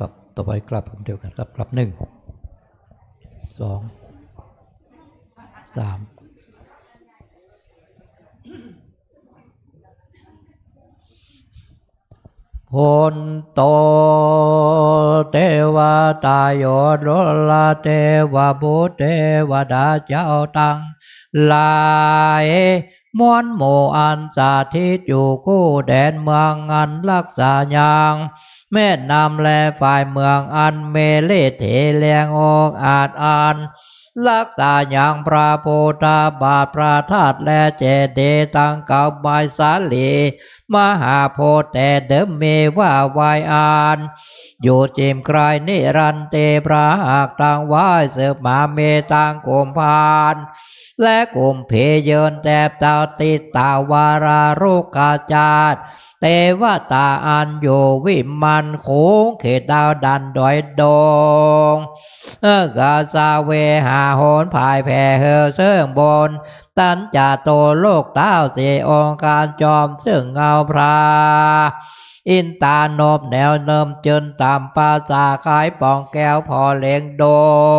ครับต่อไปกลับเดียวกันครับกลับ1 2 3พนโตเทวตาโยโรลาเทวบุตรเทวดาเจ้าตังหลายมวลหมู่อันสาธิตอยู่กู้แดนเมืองอันรักษาอย่างแม่นำและฝ่ายเมืองอันเมเลเทเลียงอกอาจอ่านรักษาอย่างพระโพธาบาทพระธาตุและเจดีย์ตั้งกับใบสาลีมหาโพธิ์แต่เดิมเมว่าวายอานอยู่จิมไกรนิรันเตพระหากตังไหว้เสือมาเมตังกุมพานและกุมเพเยินแตบเต่าติตาวารารุกาจาตเทวตาอันอยู่วิมันโขงเขตดาวดันดอยดงกาซาเวหาโหนภายแผ่เฮอเสื่องบนตันจ่าโตโลกเต้าเสียองค์การจอมซึ่งเงาพระอินตาโนบแนวเนิมจนตามปาสาขายปองแก้วพอเลี้ยงโด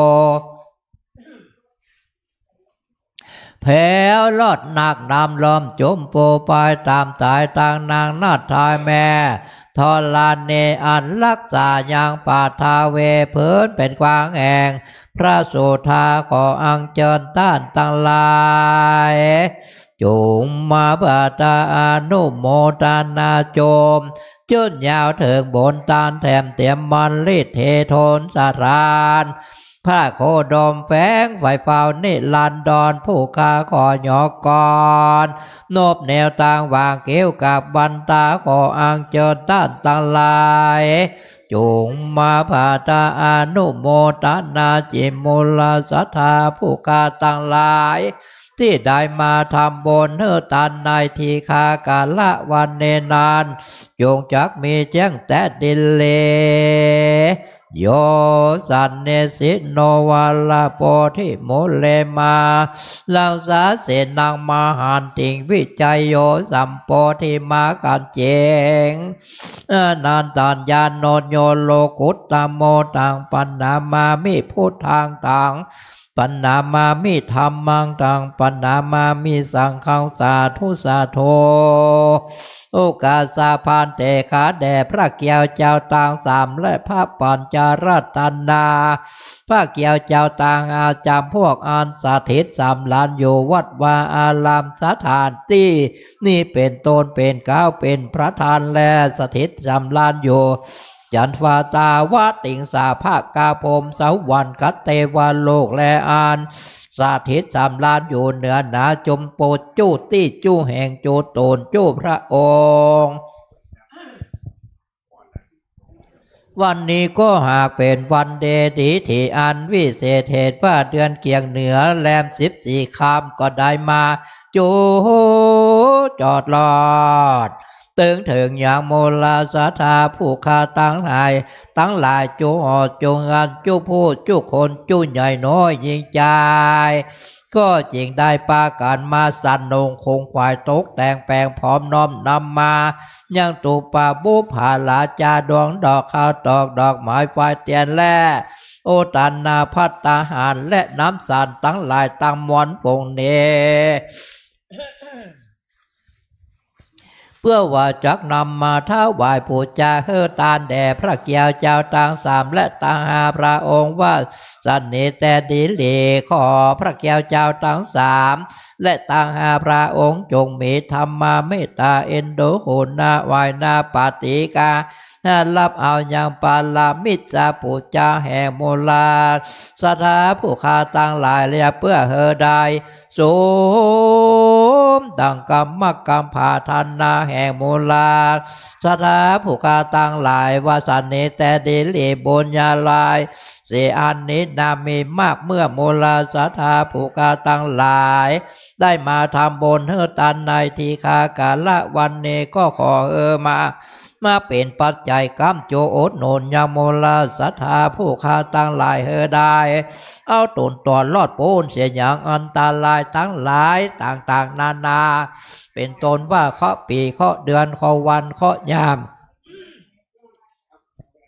แผ่วลอดหนักนำลมจุ่มปูไปตามสายต่างนางนาทายแม่ทอลานเนอันรักษาอย่างปาทาเวพื้นเป็นกวางแห่งพระสุธาขออังเจิญต้านตั้งหลายจุมมาปาตาอนุโมทนาโจมจุนยาวถึงบนตานแถมเตียมมันลิเทโทนสารานพระโคดมแฝงไฟเฝ้านิลันดอนผู้คาขอหยอกกอนนบแนวต่างวางเกี่ยวกับบันตาขออังเจิญต้านตั้งหลายจุงมาภาตาอนุโมทนาจิมุลสัทธาผู้คาตั้งหลายที่ได้มาทำบนเนื้อตันในทีคากาละวันเนนานจงจักมีแจ้งแต่ดินเลโยสันเนสิโนวาลาโปธิโมเลมาลังสาเสนังมหันติงวิจัยโยสัมโปธิมากันเจงนันตัญญาโนโยโลกุตตโมตังปัญนามามิพุทธังตังปัญนามามิธรรมังตังปัญนามามิสังฆังสาธุสาโธโอกาสาพานเตขาแด่พระเกี่ยวเจ้าต่างสามและพระปัญจรัตนาพระเกี่ยวเจ้าต่างอาจำพวกอันสถิตสามล้านอยู่วัดวาอารามสถานที่นี่เป็นตนเป็นก้าวเป็นพระธานและสถิตสามล้านอยู่จันฟาตาวะติงสาภาคกาพมสวรรค์กัตเตวาโลกและอานสาธิตสามล้านอยู่เหนือหนาจมโปดจู้ตี้จู้แห่งจูตนจู้พระองค์วันนี้ก็หากเป็นวันเดดีที่อันวิเศษเหตุว่าเดือนเกียงเหนือแรม14 ค่ำก็ได้มาจูจอดลอดตึงถึงอย่างโมลาสัทธาผู้คาตั้งหลายจูออดจูงานจูผู้จูคนจูใหญ่น้อยยิ่งใจก็จริงได้ปาการมาสันนงคงควายตกแต่งแปลงพร้อมน้อมนำมายังตูปาบุผาลาจาดวงดอกข้าวตอกดอกไม้ไฟเตียนแล่โอตันนาพัตตาหารและน้ำสารตั้งหลายตั้งมวนปงเนเพื่อว่าจักนำมาท้าวายปูจาเฮอตานแด่พระเกี่ยวเจ้าต่างสามและต่างหาพระองค์ว่าสันนิแต่ดีเลขอพระเกี่ยวเจ้าทั้งสามและต่างหาพระองค์จงมีธรรมาเมตตาเอ็นดูโหนาวายนาปาติการับเอาอย่างปาลามิจาปูจาแห่งโมลาสถาผู้คาตั้งหลายเรียเพื่อเฮอได้สูมดังกรรมกรรมผาทันนาแห่งโมลาสถาผู้คาตั้งหลายวาสันนิแต่ดิลีบุญญาลายเสียอันนี้นามีมากเมื่อโมลาสถาผู้คาตั้งหลายได้มาทำบนเฮอตันในทีคากาละวันเนก็ขอมาเป็นปัจจัยกรรมโจโอดโนนยาโมลาสัทธาผู้คาตั้งหลายเฮอได้เอาตนตอนรอดปูนเสียอย่างอันตรายทั้งหลายต่างๆนานาเป็นตนว่าเคาะปีเคาะเดือนเคาะวันเคาะยาม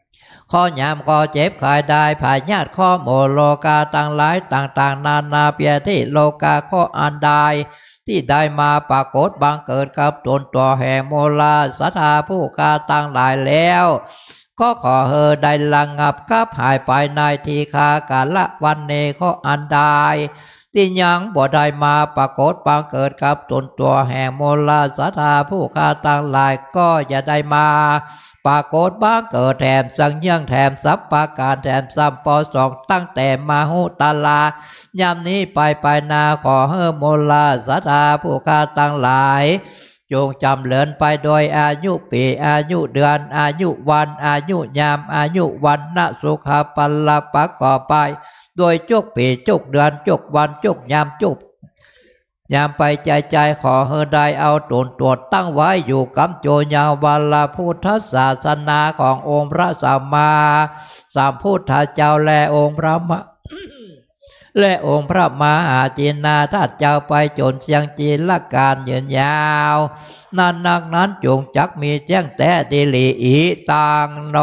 ข้อยามข้อเจ็บขายได้ผายญาติข้อโมโลกาต่างหลายต่างๆนานาเปียที่โลกาข้ออันใดที่ได้มาปรากฏบังเกิดกับตนตัวแห่งโมลาสัทธาผู้กาต่างหลายแล้วก็ขอได้ระงับกับหายไปในทีคากาละวันเนข้ออันใดที่ยังบ่ได้มาปรากฏบังเกิดกับตนตัวแห่งโมลาสัทธาผู้กาต่างหลายก็อย่าได้มาปรากฏบังเกิดแถมสังยังแถมสัพปาการแถมสัมปอสองตั้งแต่มาหุตาลายามนี้ไปนาขอโมลาสัทธาผู้กาต่างหลายจงจำเลินไปโดยอายุปีอายุเดือนอายุวันอายุยามอายุวันนะสุขปัลลปักก่อไปโดยจุกปีจุกเดือนจุกวันจุกยามจุกยามไปใจขอได้เอาตนตรวจตั้งไว้อยู่กับโจยาวาลพุทธศาสนาขององค์พระสัมมาสัมพุทธเจ้าและองค์พระและองค์พระมหาจินนาถเจ้าไปจนเสียงจีนละการยืนยาวนั้นจงจักมีแจ้งแต่ดิลีอีตังโน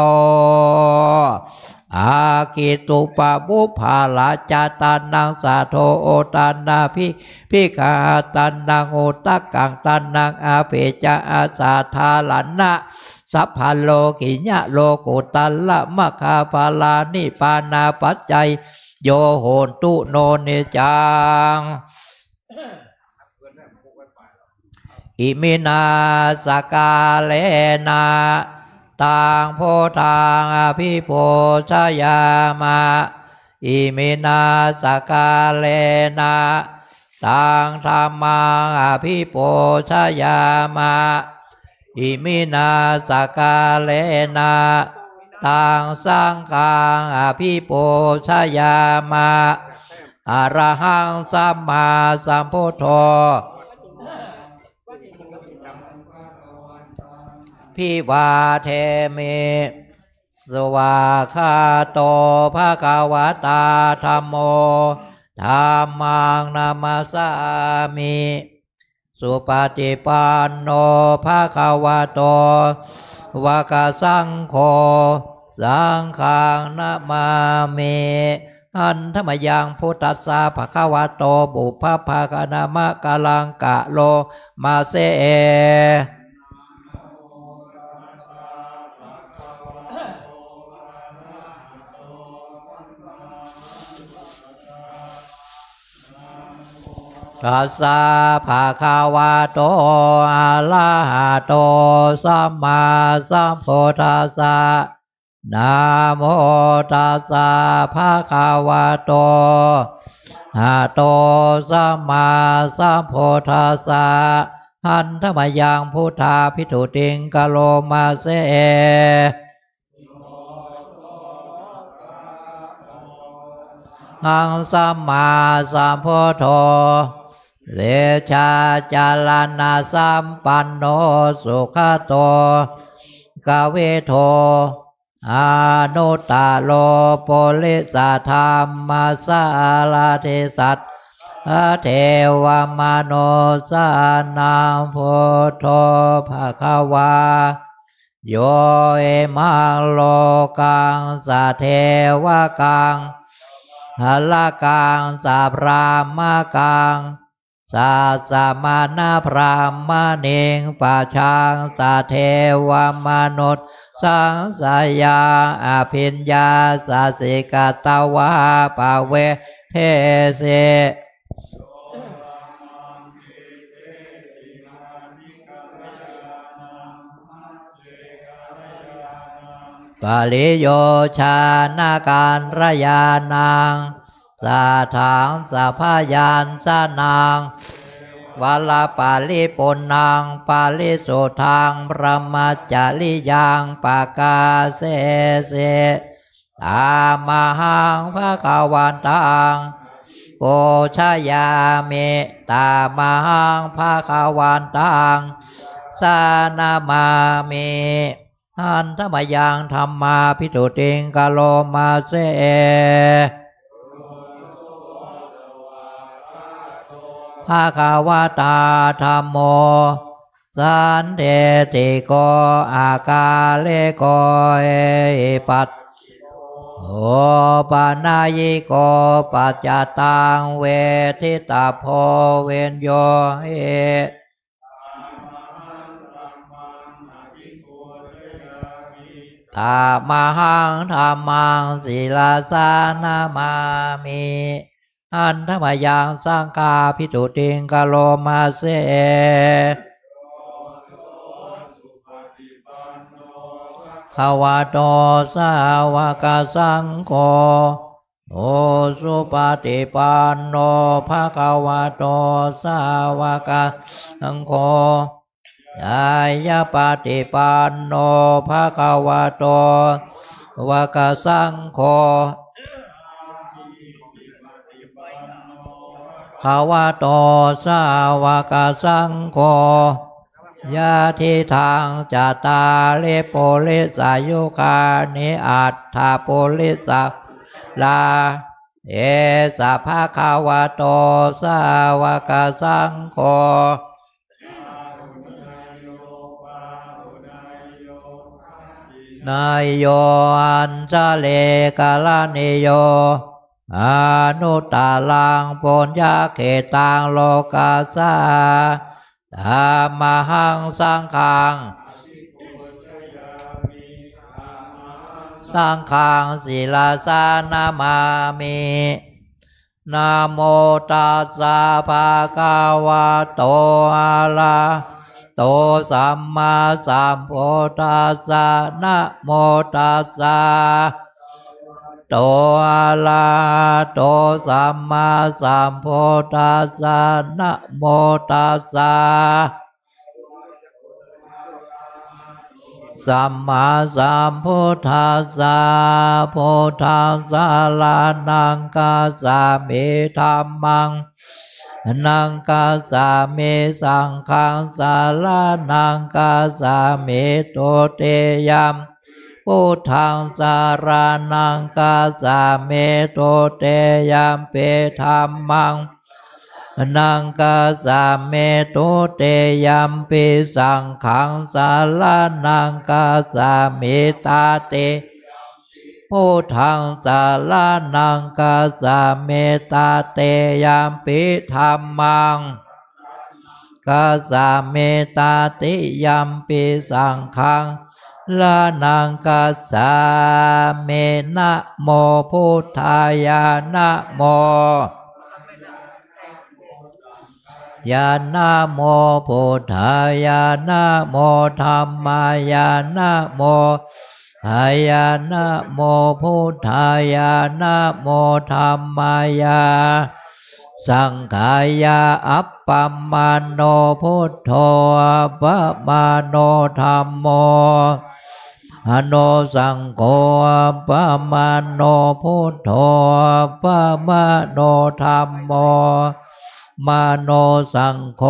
อาคิตุปะบุภาลาจาตานังสาโทโอตานาพิกาตานังโอตักกังตานังอาเพจาอาสาทาลันนะสัพพโลกิญะโลกุตัลละมะคาภาลานิปานาปัจจัยโยโหนตุโนเนจังอิมินาสกาเลนะตังโพธังอภิโพชยามะอิมินาสกาเลนะตังธัมมังอภิโพชยามะอิมินาสกาเลนะตังสังฆังอภิโพชยามะอรหังสัมมาสัมพุทโธพิวาเทมิสวาคาโตภะคะวะตาธัมโมธัมมังนามัสสามิสุปฏิปันโนภะคะวะโตวะกะสังโฆสังฆังนะมามิอันธรรมยังพุทธัสสะภะคะวะโตบุพพากะนามะกะลังกะโลมาเสตัสสะภะคะวะโตอะระหะโตสัมมาสัมพุทธัสสะนะโมตัสสะภะคะวะโตอะโตสัมมาสัมพุทธัสสะหันธรรมยังพุทธาภิทุติงกะโลมาเสหังสัมมาสัมพุทโธเวชาจารณะสัมปันโนสุขโตกเวโทอนุตตโลโพลิสธรรมสาลาเทสัตเทวมโนสานังพุทโธภควาโยเอมังโลกังสะเทวกังหลกังสะพรามกังสัสสะมานะพรามเนงปะชังสะเทวมนุษย์สังสยาอภิญญาสัสสิกตวะปะเวเทเสปาลิโยชานาการรยานังสาถังสัพพยานสนังวาลาปาลิปุณังปาลิสุทังพระมัจจาริยังปากาเสเสตามหังภะคะวันตังโพชยามิตามหังภะคะวันตังสานามามิหันธรรมยังธรรมาภิทุติงกะโลมาเสภะคะวะตาธัมโมสันเทติโกอากาเลโกเอปัตโอปานายิโกปัจจตังเวทิตาโพเวนโยเอตามหังธรรมังศิลาสานามามิอันธรรมยังสังฆาภิตุติงกโลมาเสภวะโตสาวกสังโฆโอสุปฏิปันโนภะคะวะโตสาวกสังโฆยายาปฏิปันโนภะคะวะโตวะกสังโฆภะวะโตสาวกสังโฆยะทิทางจัตตาริปุริสายุคานิอัตถาปุริสาลาเอสะภะคะวะโตสาวกสังโฆนายโยอัญชเลกาลนิโยอนุตตลังปุญญเขตังโลกาสาธัมมังสังฆังศิลาสานามามินะโมตัสสะภะคะวะโตอะระโตสัมมาสัมพุทธัสสะนะโมตัสสะโตอะระโตสัมมาสัมพุทธัสสะนะโมตัสสะสัมมาสัมพุทธัสสะพุทธัสสะลานังกัสสามิธัมมังนังกัสสามิสังฆังสาลานังกัสสามิตุเตยัมพุทธังสารนังกัสสามิตุเตยัมปิธัมมังนังกัสสามิตุเตยัมปิสังฆังสาลานังกัสสามิตาเตพุทธังสาลานังกัสสามิตาเตยัมปิธัมมังกัสสามิตาติยัมปิสังฆังลานังกัสสามินะโมพุทธายานะโมยานะโมพุทธายานะโมธัมมายานะโมหายานะโมพุทธายานะโมธัมมายาสังขายาอัปปมาโนพุทโธอัปปมาโนธัมโมอโนสังโฆอัปปมาโนพุทโธอัปปมาโนธัมโมมาโนสังโฆ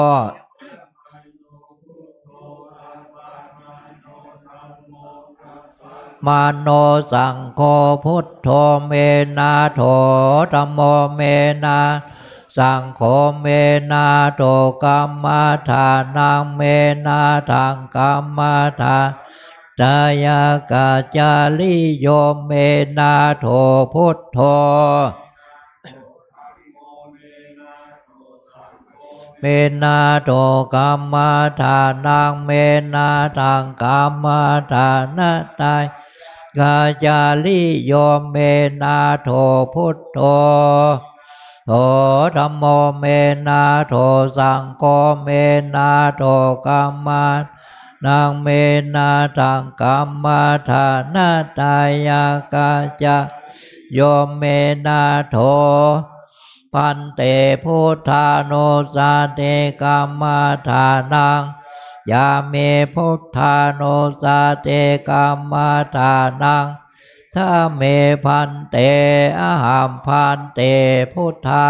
มาโนสังโฆพุทโธเมนะโธธัมโมเมนะสังโฆเมนะโตกัมมัฏฐานังเมนะทังกัมมัฏฐาตายากาจาริโยเมนะโธพุทโธเมนะโตกัมมัฏฐานังเมนะทังกัมมัฏฐานะตายกาจาริโยเมนะโธพุทโธโธธัมโมเมนะโธสังโฆเมนะโธกัมมัฏฐานังเมนะทังกัมมัฏฐานะตายากาจาโยเมนะโธพันเตพุทธานุสาเตกัมมัฏฐานังยาเมพุทธานุสาเตกัมมัฏฐานังถ้าเมพันเตอหัมพันเตพุทธา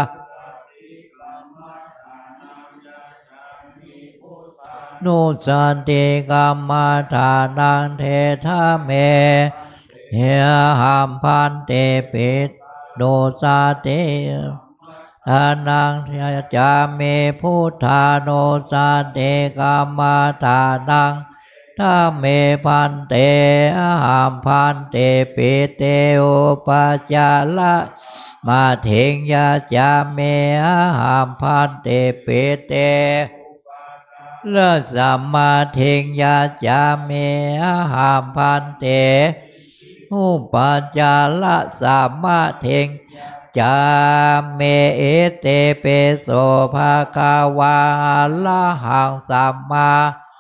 นุสันติกัมมัฏฐานังเทธาเมเฮหัมพันเตปิตโดสาเตทานังจาเมพุทธาโนสาเตกัมมัฏฐานังทธาเมพันเตอาหามพันเตปิเตโอปัจจาละมาเถงยาจาเมอาหามพันเตปิเตละสัมมาเถงยาจาเมอาหามพันเตอุปัจจาละสัมมาเถงจาเมเอเตเปโสภะคะวะอะระหังสัมมา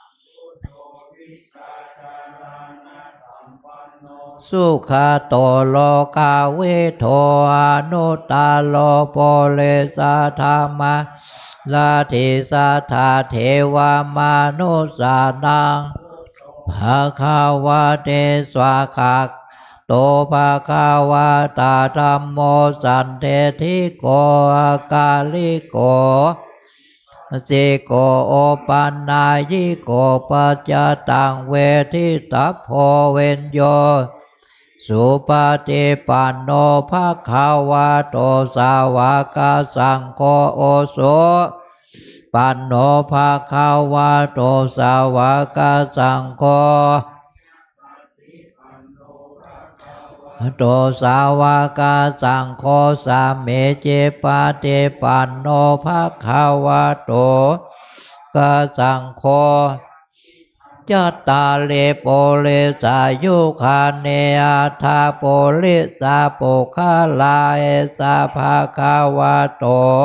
สุขโตโลกาวิโทอนุตตโลโปเลสะธรรมะลาทิสัทธาเทวามนุสานังภะคะวะเตสวะขะโตภะคะวะตาธัมโมสันเทธิโกอากาลิโกสิโกโอปันนายิโกปัจจตังเวทิตัพโพเวนโยสุปฏิปันโนภะคะวะโตสาวกสังโฆโอโสปันโนภะคะวะโตสาวกสังโฆโตสาวกสังโฆสาเมเจปฏิปันโนภะคะวะโตสังโฆจัตตาเลโปเลสายุคาเนอาทาโปลิสาโปคาลาเอสาภาคาวะโต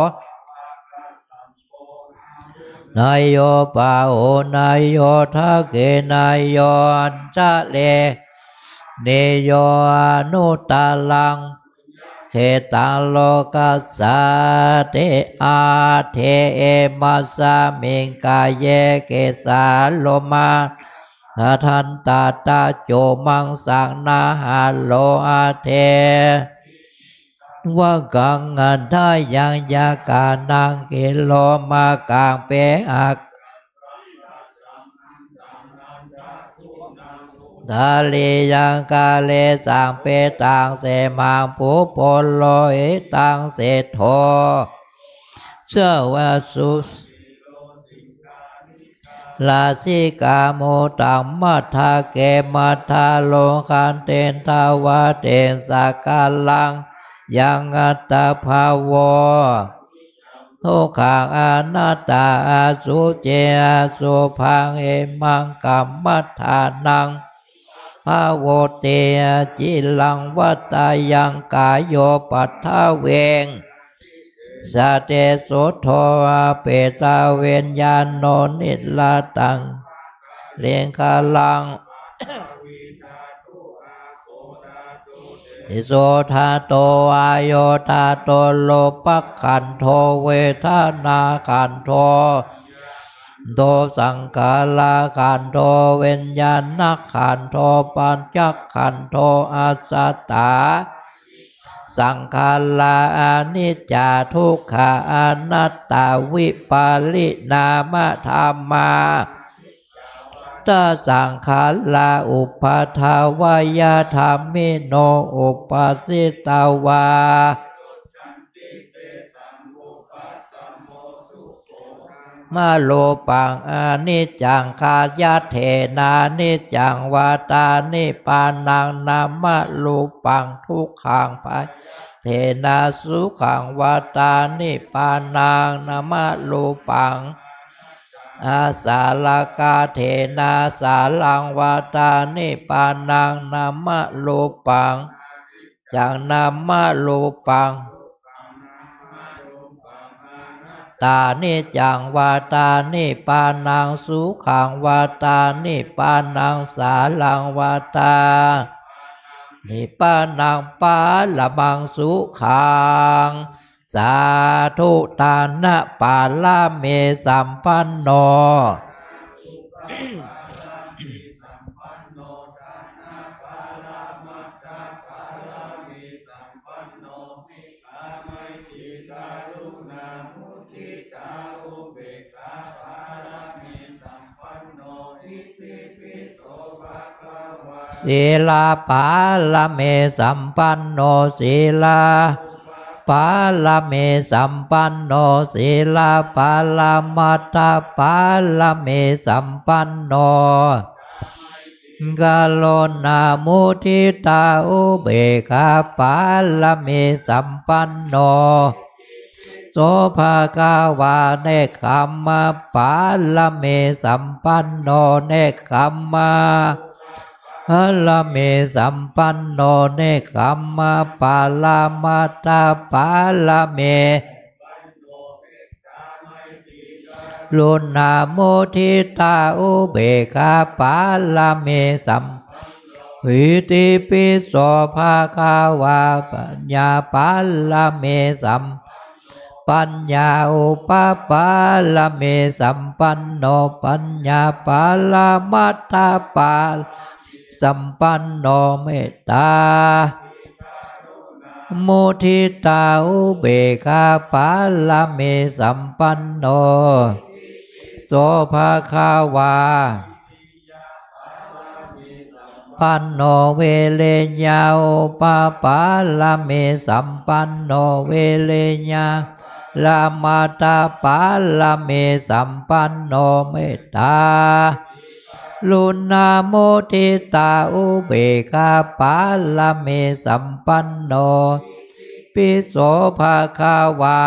นายโยปาโอนายโยทักเกนายโยอัญชะเลเนโยอนุตตลังเขตังโลกัสสะเตอาเทเอมัสสะมิงกายเยเกสาโลมาทันตาตาโจมังสังนาหาโลอาเทว่ากังอันทายังยากานังกิโลมากางเปอักทาลียังกาเลสังเปตังเสมังปุปโลหิตังเสโทเสวสุลาสิกาโมตัมมัทธาเกมัทธาโลคันเตนทาวะเตนสักกาลังยังอัตตาภาวะทุกขังอนัตตาอาสุเจอาสุพังเอมังกัมมัฏฐานังภาวเตจิลังวัตตายังกายโยปัฏฐาเวงสเตโสโทอาเปตาเวนญาโนนิลาตังเรียงคาลังอิโสทาโตอายโยทาโตโลปักขันโทเวทนาขันโทโตสังขารขันโทเวนญาณขันโทปัญจขันโทอาสัตตาสังขารอนิจจาทุกขาอนัตตาวิปาลินามธรรมาตาสังขารอุปาทาวายธรรมิโนอุปาสิตาวามาโลปังอนิจจังขายาเทนานิจจังวาตานิปานังนามะโลปังทุกขังภายเทนาสุขังวาตานิปานังนามะโลปังอาสาลกาเทนาสาลังวาตานิปานังนามะโลปังจังนามะโลปังตานิจังวาตานิปานังสุขังวาตานิปานังสาลังวาตานิปานังปาละมังสุขังสาธุตานะปาลาเมสัมปันโนศีลาปาลเมสัมปันโนศีลาปาลเมสัมปันโนศีลาปาลมัตตาปาลเมสัมปันโนกาโลนามุทิตาอุเบกขาปาลเมสัมปันโนโสภาคาวาเนคขมมะปาลเมสัมปันโนเนคขมมะฮัลลเมสัมปันโนเนคขมมะปาลามัตตาปาลเมลุนาโมทิตาอุเบกขาปาลเมสัมวิติปิโสภาคาวาปัญญาปาลเมสัมปัญญาอุปปาลเมสัมปันโนปัญญาปาลมัตถปาลสัมปันโนเมตตามุทิตาอุเบกขาปาลเมสัมปันโนโสภาคาวาปันโนเวเลญาโอปาปาลเมสัมปันโนเวเลญาลามาตาปาลเมสัมปันโนเมตตาลุนาโมทิตาอุเบกขาปาลเมสัมปันโนปิโสภาคาวา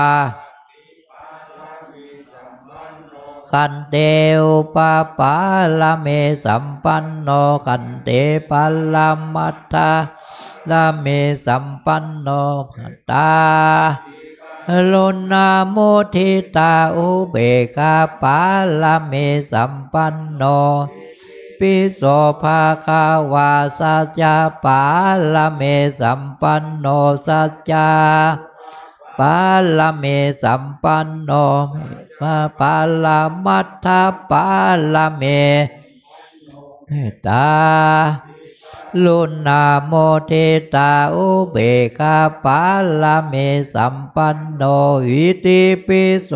ขันเตอุปปาลเมสัมปันโนขันเตปัลลมัตตาลเมสัมปันโนขันตาโลนาโมทิตาอุเบกขาปาลเมสัมปันโนปิโสภาคาวาสัจจปาลเมสัมปันโนสัจจาปาลเมสัมปันโนปาลมัตถปาลเมเมตตาลุนาโมทิตาอุเบกขาปาลเมสัมปันโนอิติปิโส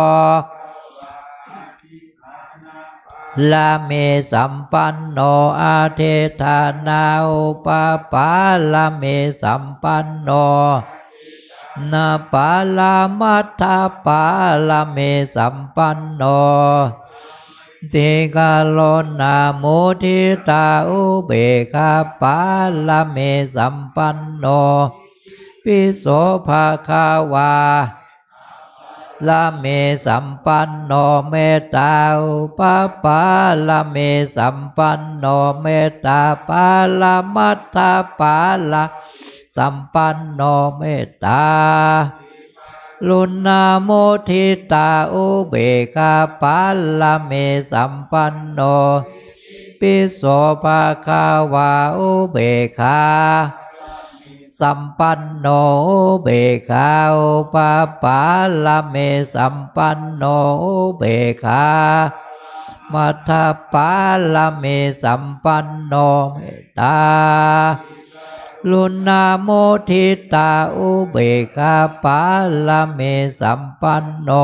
ลาเมสัมปันโนอาเทธานาอุปปาลเมสัมปันโนนาปาลมัตถปาลเมสัมปันโนติกาโลนาโมทิตาอุเบกขาปาลเมสัมปันโนปิโสภาคาวาลเมสัมปันโนเมตตาอุปปาลเมสัมปันโนเมตตาปาลมัตถปาลสัมปันโนเมตตาลุนาโมทิตาอุเบกขาปาลเมสัมปันโนปิโสภาคาวาอุเบกขาสัมปันโนอุเบกขาอุปปาลเมสัมปันโนอุเบกขามัทธปาลเมสัมปันโนเมตตาลุนาโมทิตาอุเบกขาปาลเมสัมปันโน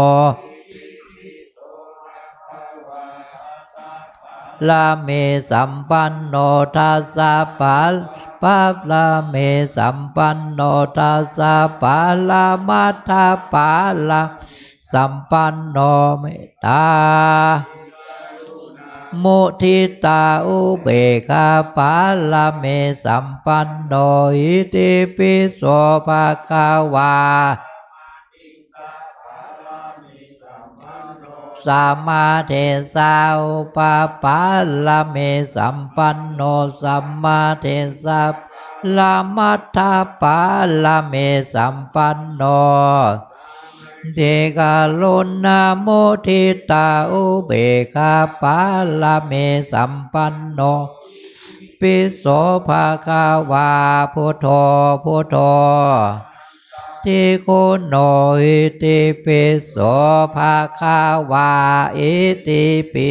ลาเมสัมปันโนทัสสะปาลาเมสัมปันโนทัสสะปาลามัตถปาลาสัมปันโนเมตตามุทิตาอุเบกขาปาลเมสัมปันโนอิติปิโสภาคาวาสัมมาเทสาอุปปาลเมสัมปันโนสัมมาเทสะลามัตถปาลเมสัมปันโนเดกาโลนาโมทิตาอุเบกขาปาลเมสัมปันโนปิโสภาคาวาพุทโธพุทโธทิคุณโนอิติปิโสภาคาวาอิติปิ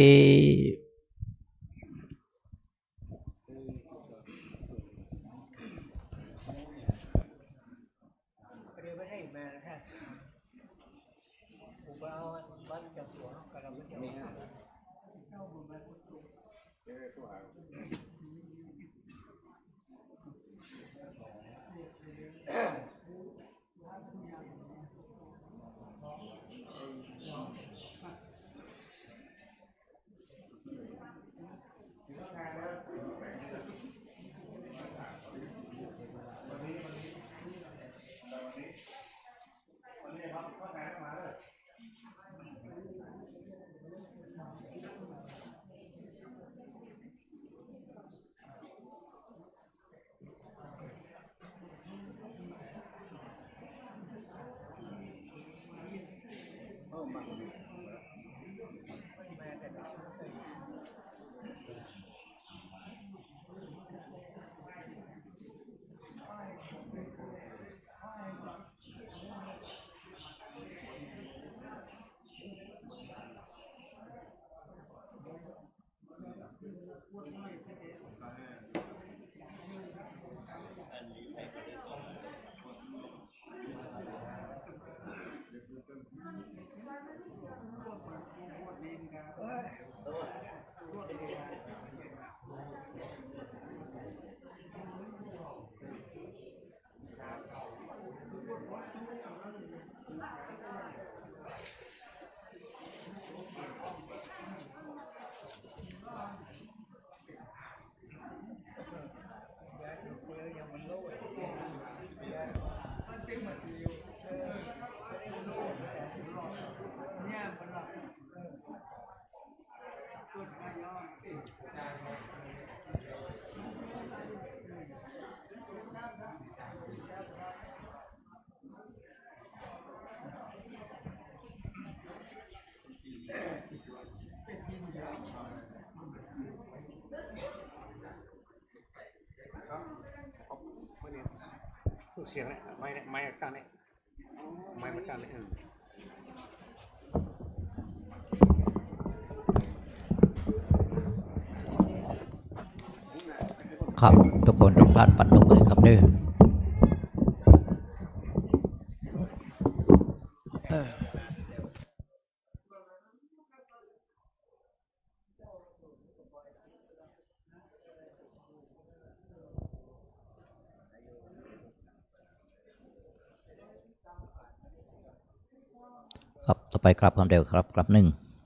เสียงเนี่ยไม่กันเนี่ยไม่มากันเนี่ยครับทุกคนทุกท่านปนมือครับเด้อครับต่อไปกลับคำเดียวครับกลับ1 2 3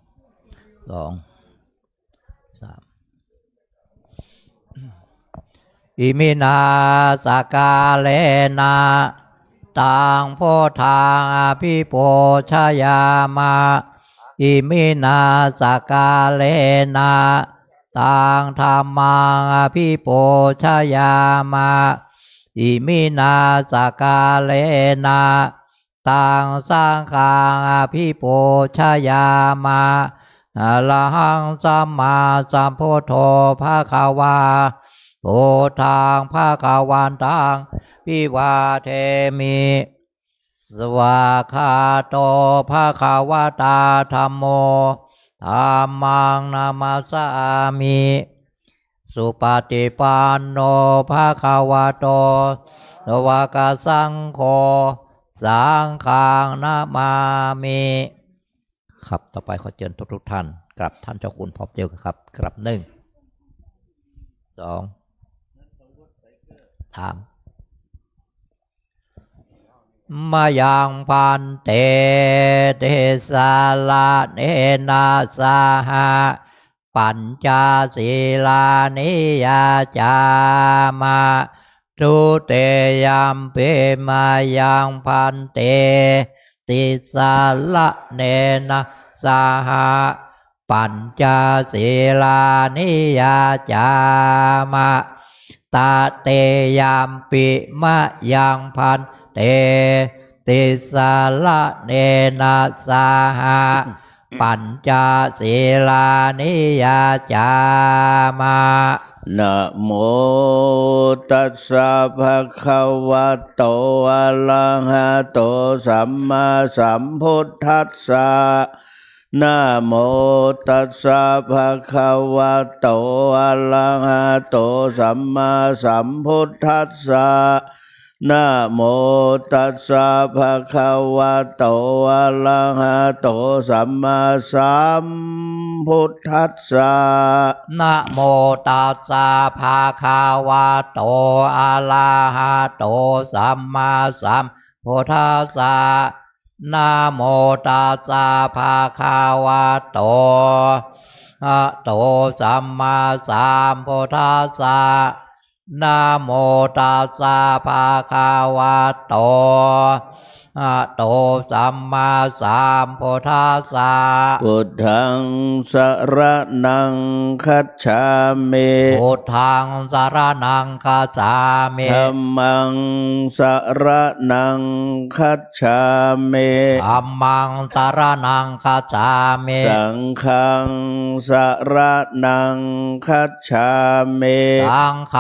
อิมินาสกาเลนะตังโพธางอภิโภชยามะอิมินาสกาเลนะตังธัมมังอภิโภชยามะอิมินาสกาเลนะตังสังฆังอภิโภชยามะอะระหังสัมมาสัมพุทโธภควาโพธังภคะวันตังวิวาเทมิสวากขาโตภควตาธัมโมธัมมังนามัสสามิสุปฏิปันโนภควโตสวากสังโฆสังฆังนามามิครับต่อไปขอเชิญทุกท่านกราบท่านเจ้าคุณพบเจอครับกราบ1 2 3มายังพันเตเตสาลาเนนาสาหะปัญจศีลานิยาจามาทุเตยัมเปมายังพันเตติสาลาเนนะสาหะปัญจศีลานิยาจามะตาเตยัมปิมะยังพันเตติสาลาเนนะสาหะปัญจศีลานิยาจามะนะโมตัสสะภะคะวะโตอะระหะโตสัมมาสัมพุทธัสสะนะโมตัสสะภะคะวะโตอะระหะโตสัมมาสัมพุทธัสสะนะโมตัสสะภะคะวะโตอะระหะโตสัมมาสัมพุทธัสสะนะโมตัสสะภะคะวะโตอะระหะโตสัมมาสัมพุทธัสสะนะโมตัสสะภะคะวะโตอะโตสัมมาสัมพุทธัสสะนะโมตัสสะภะคะวะโตอะโตสัมมาสัมพุทธัสสะพุทธังสรณังคัจฉามิพุทธังสรณังคัจฉามิธัมมังสรณังคัจฉามิธัมมังสรณังคัจฉามิสังฆังสรณังคัจฉามิสังฆังส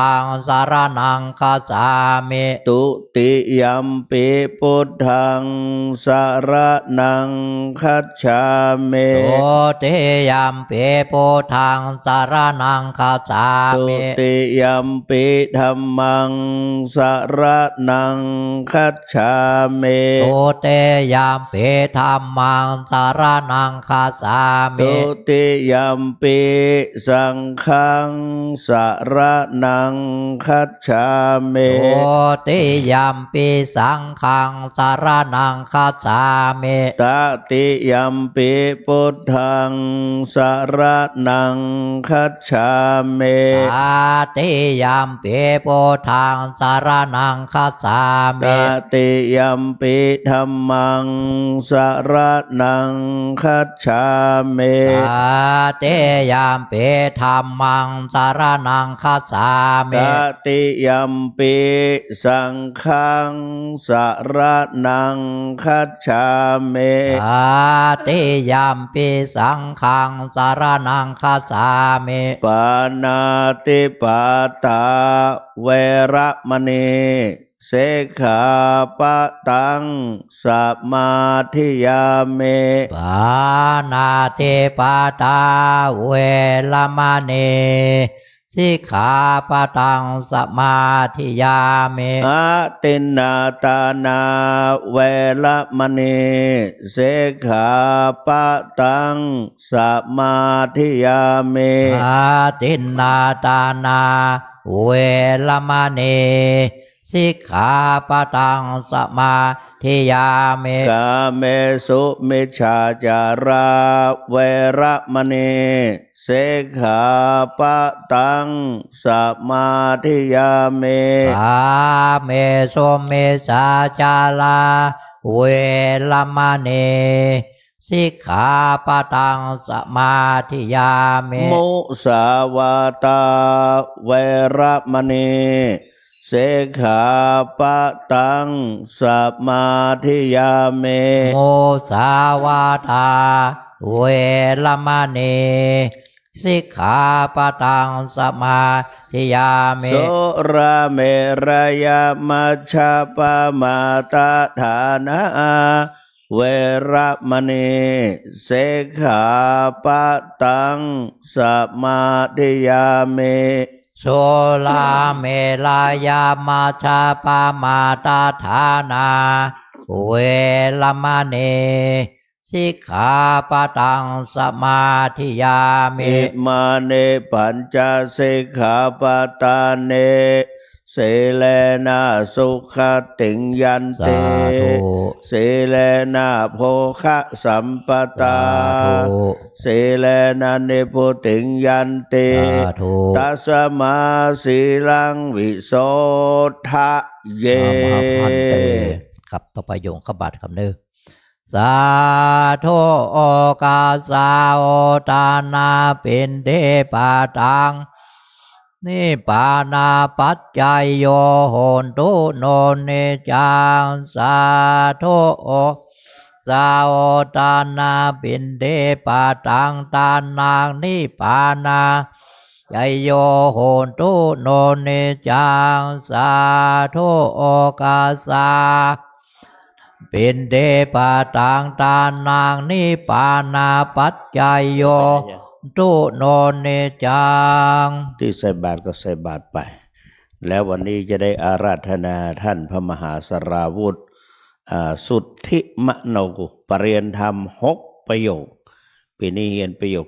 สารนังคัจฉามิตุติยัมปิพุทธังสารนังคัจฉามิตุติยัมปิพุทธังสารนังคัจฉามิตุติยัมปิธัมมังสารนังคัจฉามิตุติยัมปิธัมมังสารนังคัจฉามิตุติยัมปิสังฆังสารนังคัจฉามิตุติยัมปิสังฆังสารนังคัจฉามิตติยัมปิพุทธังสารนังคัจฉามิตติยัมปิพุทธังสารนังคัจฉามิตติยัมปิธัมมังสารนังคัจฉามิตติยัมปิธัมมังสารนังคัจฉามิตติยัมปิสังฆังสารนังคัจฉามิตติยัมปิสังฆังสารนังคัจฉามิปานาติปาตาเวระมณีเสขาปะตังสมาธิยามิปานาติปาตาเวรมณีสิกขาปะทังสมาธิยามิอาตินนาตานาเวรมณีเสขาปะตังสมาธิยามิอาตินนาตานาเวรมณีสิกขาปะทังสมาธิยามิกาเมสุมิจฉาจาราเวรมณีเสขาปะตังสมาธิยามิกาเมสุมิจฉาจาราเวรมณีสิกขาปะทังสมาธิยามิมุสาวาตาเวรมณีเสขาปะตังสมาธิยามิโมสาวาทาเวรมณีสิกขาปะทังสมาธิยามิโสราเมรยามัชฌะปะมาตฐานะเวรมณีเสขาปะตังสมาธิยามิโสลาเมลายามาชาปามาตาฐานาเวรมณีสิกขาปะทังสมาธิยามิมาเนปัญจสิกขาปตาเนเสเลนะสุขติงยันเตเสเลนะโภคะสัมปตาเสเลนะเนปุติงยันเตตัสมาสีลังวิโสทะเยครับต่อไปโยงขบัดคำนึงสาธุโอกาสาโอตานาปินเดปาตังนิปานาปัจจัยโยโหนตุโนเนจังสาธุโอสาโอตานาปินเดปาตังตานางนิปานาใจโยโหนตุโนเนจังสาธุโอกาสาปินเดปาตังตานางนิปานาปัจจัยโยตุโนเนจังที่ใส่บาตรก็ใส่บาตรไปแล้ววันนี้จะได้อาราธนาท่านพระมหาสราวุธสุทธิมโนปรริยนธรรม6ประโยคปีนี้เรียนประโยค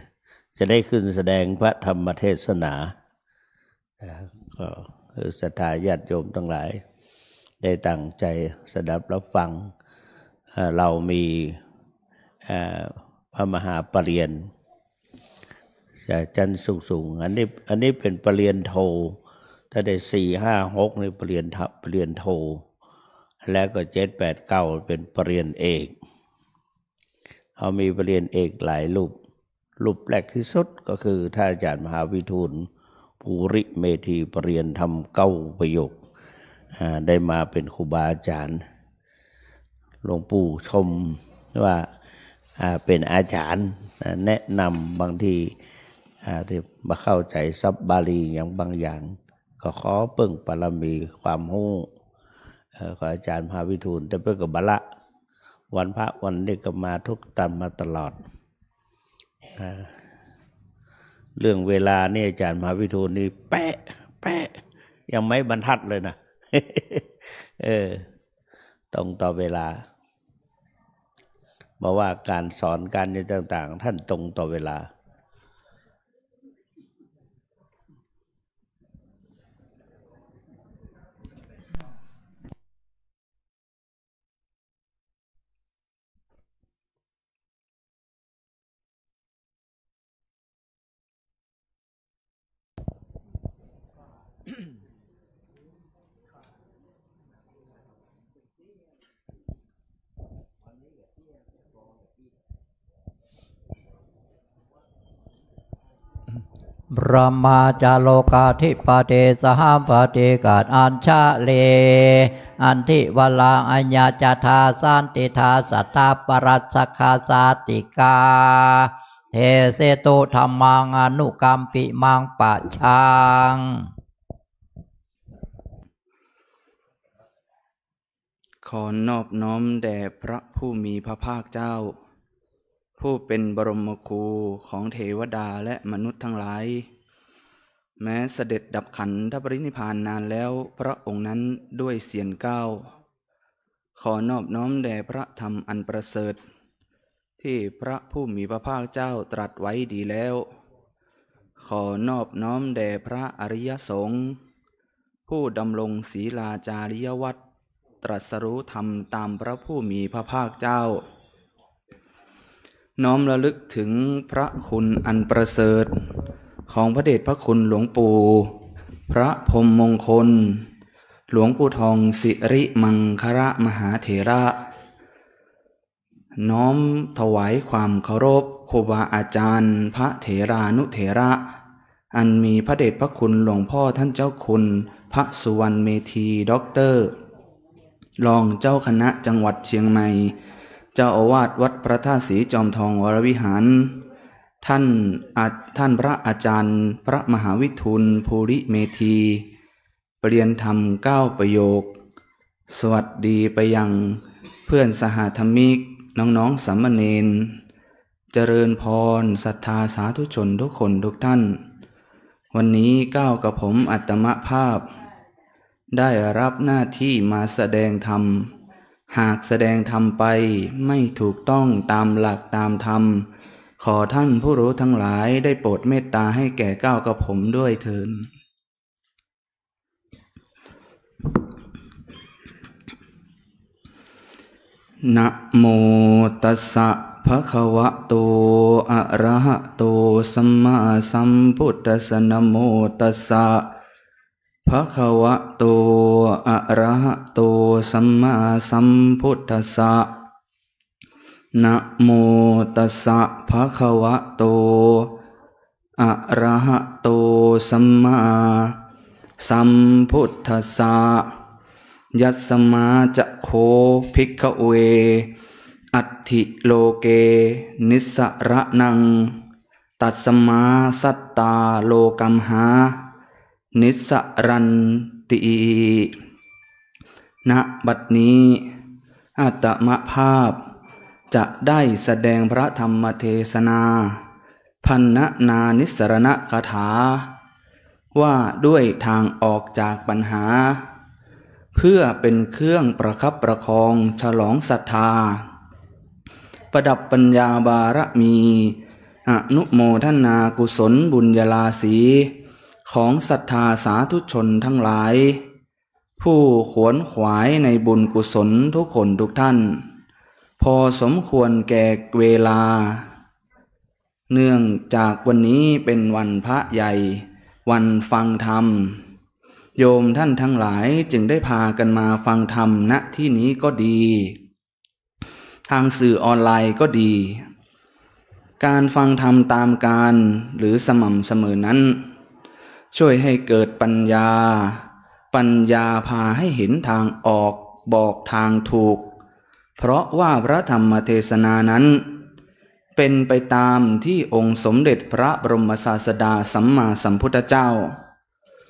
7จะได้ขึ้นแสดงพระธรรมเทศนาก็ศรัทธาญาติโยมทั้งหลายได้ตั้งใจสดับรับฟังเรามีพระมหาปรริญญาชั้นสูงอันนี้เป็นปรริญญาโทถ้าได้4 5 6นี่ปรริญญาโทแล้วก็7 8 9เป็นปรริญญาเอกเขามีปรริญญาเอกหลายรูปแรกที่สุดก็คือท่านอาจารย์มหาวิทูลภูริเมธีปรริญญาธรรม9ประโยคได้มาเป็นครูบาอาจารย์หลวงปู่ชมว่าเป็นอาจารย์แนะนำบางทีที่มาเข้าใจซับบาลีอย่างบางอย่างก็ขอเปิ่งปรมีความรู้ของอาจารย์พาวิทูลแต่เพื่อกับบละวันพระวันเด็กก็มาทุกตันมาตลอดเรื่องเวลานี่อาจารย์พาวิทูลนี่แปะยังไม่บรรทัดเลยนะ ตรงต่อเวลาบอกว่าการสอนการในต่างๆท่านตรงต่อเวลาบรมมาจาโลกาธิปเตสหัมปฏิกาศอัญชาเลอันทิวลังอัญญาจทาสันติทาสัตตาปรัสสคาสาติกาเทเสตุธรรมังอนุกัมปิมังปะชังขอนอบน้อมแด่พระผู้มีพระภาคเจ้าผู้เป็นบรมครูของเทวดาและมนุษย์ทั้งหลายแม้เสด็จดับขันธปรินิพพานนานแล้วพระองค์นั้นด้วยเสียรเก้าขอนอบน้อมแด่พระธรรมอันประเสริฐที่พระผู้มีพระภาคเจ้าตรัสไว้ดีแล้วขอนอบน้อมแด่พระอริยสงฆ์ผู้ดำรงศีลาจาริยวัตรตรัสรู้ธรรมตามพระผู้มีพระภาคเจ้าน้อมระลึกถึงพระคุณอันประเสริฐของพระเดชพระคุณหลวงปู่พระพรหมมงคลหลวงปู่ทองสิริมังคละมหาเถระน้อมถวายความเคารพครูบาอาจารย์พระเถรานุเถระอันมีพระเดชพระคุณหลวงพ่อท่านเจ้าคุณพระสุวรรณเมธีด็อกเตอร์รองเจ้าคณะจังหวัดเชียงใหม่เจ้าอาวาสวัดพระธาตุศรีจอมทองวรวิหารท่านพระอาจารย์พระมหาวิทูลภูริเมธีปริยนธรรม9ประโยคสวัสดีไปยังเพื่อนสหธรรมิกน้องๆสามเณรเจริญพรศรัทธาสาธุชนทุกคนทุกท่านวันนี้ก้าวกับผมอัตมภาพได้รับหน้าที่มาแสดงธรรมหากแสดงธรรมไปไม่ถูกต้องตามหลักตามธรรมขอท่านผู้รู้ทั้งหลายได้โปรดเมตตาให้แก่ก้าวกับผมด้วยเถิดนะโมตัสสะภะคะวะโตอะระหะโตสัมมาสัมพุทธัสสะนะโมตัสสะภะคะวะโตอะระหะโตสัมมาสัมพุทธัสสะนะโมตัสสะภะคะวะโตอะระหะโตสัมมาสัมพุทธัสสะยัสสมาจะโคภิกขเวอัตถิโลเกนิสระนังตัสสมาสัตตาโลกัมหานิสรันติณบัดนี้อาตมภาพจะได้แสดงพระธรรมเทศนาพันนานิสรณคาถาว่าด้วยทางออกจากปัญหาเพื่อเป็นเครื่องประคับประคองฉลองศรัทธาประดับปัญญาบารมีอนุโมทนากุศลบุญญาลาสีของศรัทธาสาธุชนทั้งหลายผู้ขวนขวายในบุญกุศลทุกคนทุกท่านพอสมควรแก่เวลาเนื่องจากวันนี้เป็นวันพระใหญ่วันฟังธรรมโยมท่านทั้งหลายจึงได้พากันมาฟังธรรมณที่นี้ก็ดีทางสื่อออนไลน์ก็ดีการฟังธรรมตามการหรือสม่ำเสมอนั้นช่วยให้เกิดปัญญาพาให้เห็นทางออกบอกทางถูกเพราะว่าพระธรรมเทศนานั้นเป็นไปตามที่องค์สมเด็จพระบรมศาสดาสัมมาสัมพุทธเจ้า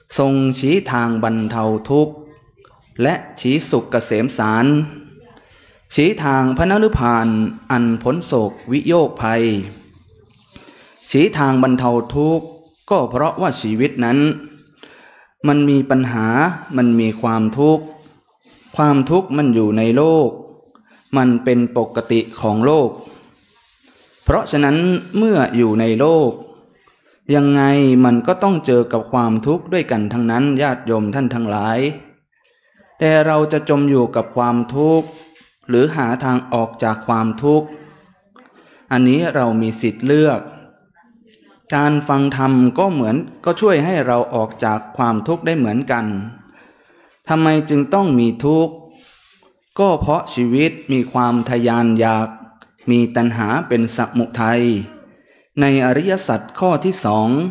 ทรงชี้ทางบรรเทาทุกข์และชี้สุขเกษมสารชี้ทางพระนฤพานอันพ้นโศกวิโยคภัยชี้ทางบรรเทาทุกข์ก็เพราะว่าชีวิตนั้นมันมีปัญหามันมีความทุกข์ความทุกข์มันอยู่ในโลกมันเป็นปกติของโลกเพราะฉะนั้นเมื่ออยู่ในโลกยังไงมันก็ต้องเจอกับความทุกข์ด้วยกันทั้งนั้นญาติโยมท่านทั้งหลายแต่เราจะจมอยู่กับความทุกข์หรือหาทางออกจากความทุกข์อันนี้เรามีสิทธิ์เลือกการฟังธรรมก็ช่วยให้เราออกจากความทุกข์ได้เหมือนกันทำไมจึงต้องมีทุกข์ก็เพราะชีวิตมีความทะยานอยากมีตัณหาเป็นสมุทัยในอริยสัจข้อที่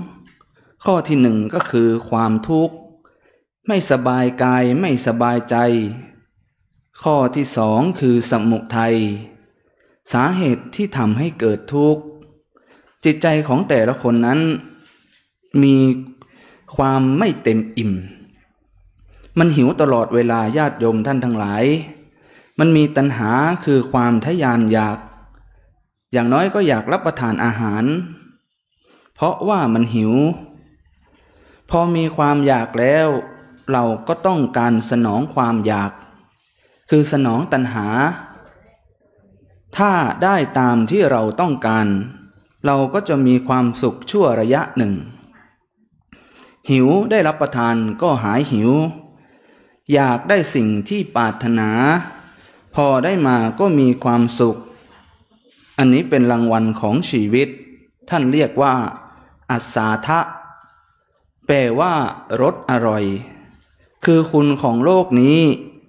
2ข้อที่1ก็คือความทุกข์ไม่สบายกายไม่สบายใจข้อที่2คือสมุทัยสาเหตุที่ทำให้เกิดทุกข์จิตใจของแต่ละคนนั้นมีความไม่เต็มอิ่มมันหิวตลอดเวลาญาติโยมท่านทั้งหลายมันมีตัณหาคือความทะยานอยากอย่างน้อยก็อยากรับประทานอาหารเพราะว่ามันหิวพอมีความอยากแล้วเราก็ต้องการสนองความอยากคือสนองตัณหาถ้าได้ตามที่เราต้องการเราก็จะมีความสุขชั่วระยะหนึ่งหิวได้รับประทานก็หายหิวอยากได้สิ่งที่ปรารถนาพอได้มาก็มีความสุขอันนี้เป็นรางวัลของชีวิตท่านเรียกว่าอัสสาทะแปลว่ารสอร่อยคือคุณของโลกนี้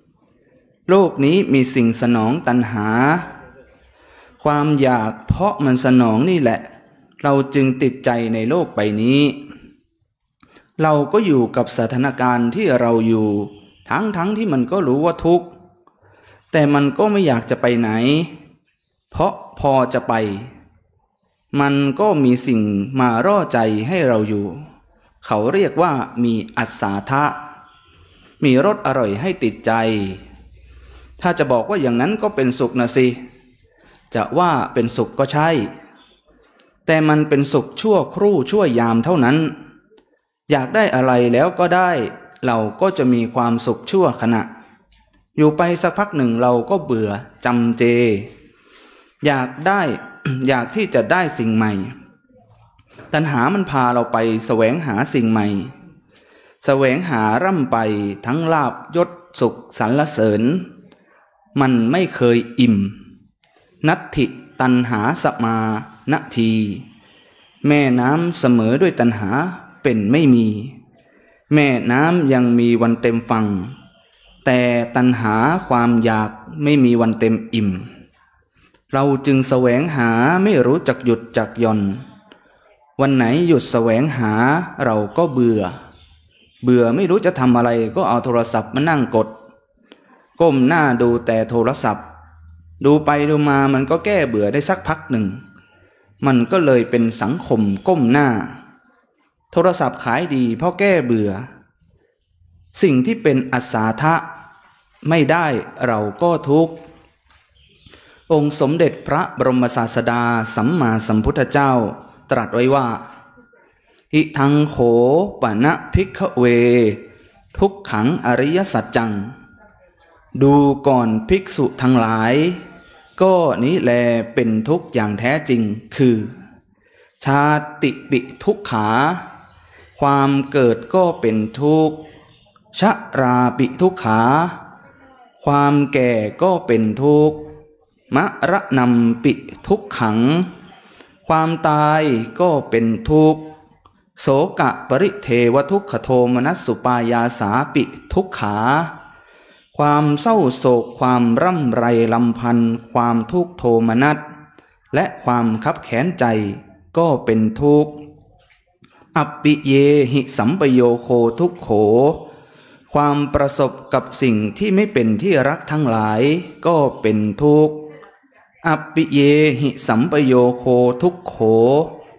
มีสิ่งสนองตัณหาความอยากเพราะมันสนองนี่แหละเราจึงติดใจในโลกใบนี้เราก็อยู่กับสถานการณ์ที่เราอยู่ทั้งที่มันก็รู้ว่าทุกข์แต่มันก็ไม่อยากจะไปไหนเพราะพอจะไปมันก็มีสิ่งมาร่อใจให้เราอยู่เขาเรียกว่ามีอัสสาทะมีรสอร่อยให้ติดใจถ้าจะบอกว่าอย่างนั้นก็เป็นสุขนะสิจะว่าเป็นสุขก็ใช่แต่มันเป็นสุขชั่วครู่ชั่วยามเท่านั้นอยากได้อะไรแล้วก็ได้เราก็จะมีความสุขชั่วขณะอยู่ไปสักพักหนึ่งเราก็เบื่อจำเจอยากที่จะได้สิ่งใหม่ตัณหามันพาเราไปแสวงหาสิ่งใหม่แสวงหาร่ำไปทั้งลาภยศสุขสรรเสริญมันไม่เคยอิ่มนัตถิตัณหาสมานาทีแม่น้ำเสมอด้วยตัณหาเป็นไม่มีแม่น้ำยังมีวันเต็มฝั่งแต่ตัณหาความอยากไม่มีวันเต็มอิ่มเราจึงแสวงหาไม่รู้จักหยุดจักหย่อนวันไหนหยุดแสวงหาเราก็เบื่อไม่รู้จะทำอะไรก็เอาโทรศัพท์มานั่งกดก้มหน้าดูแต่โทรศัพท์ดูไปดูมามันก็แก้เบื่อได้สักพักหนึ่งมันก็เลยเป็นสังคมก้มหน้าโทรศัพท์ขายดีเพราะแก้เบื่อสิ่งที่เป็นอัสสาทะไม่ได้เราก็ทุกข์องค์สมเด็จพระบรมศาสดาสัมมาสัมพุทธเจ้าตรัสไว้ว่าอิทังโขปะนะภิกขเวทุกขังอริยสัจจังดูก่อนภิกษุทั้งหลายก็นี้แลเป็นทุกข์อย่างแท้จริงคือชาติปิทุกขาความเกิดก็เป็นทุกข์ชราปิทุกขาความแก่ก็เป็นทุกข์มรณัมปิทุกขังความตายก็เป็นทุกข์โสกะปริเทวทุกขโทมนัสสุปายาสาปิทุกขาความเศร้าโศกความร่ำไรลำพันธ์ความทุกข์โทมนัสและความคับแค้นใจก็เป็นทุกข์อัปปิเยหิสัมปโยโคทุกโขความประสบกับสิ่งที่ไม่เป็นที่รักทั้งหลายก็เป็นทุกข์อัปปิเยหิสัมปโยโคทุกโขค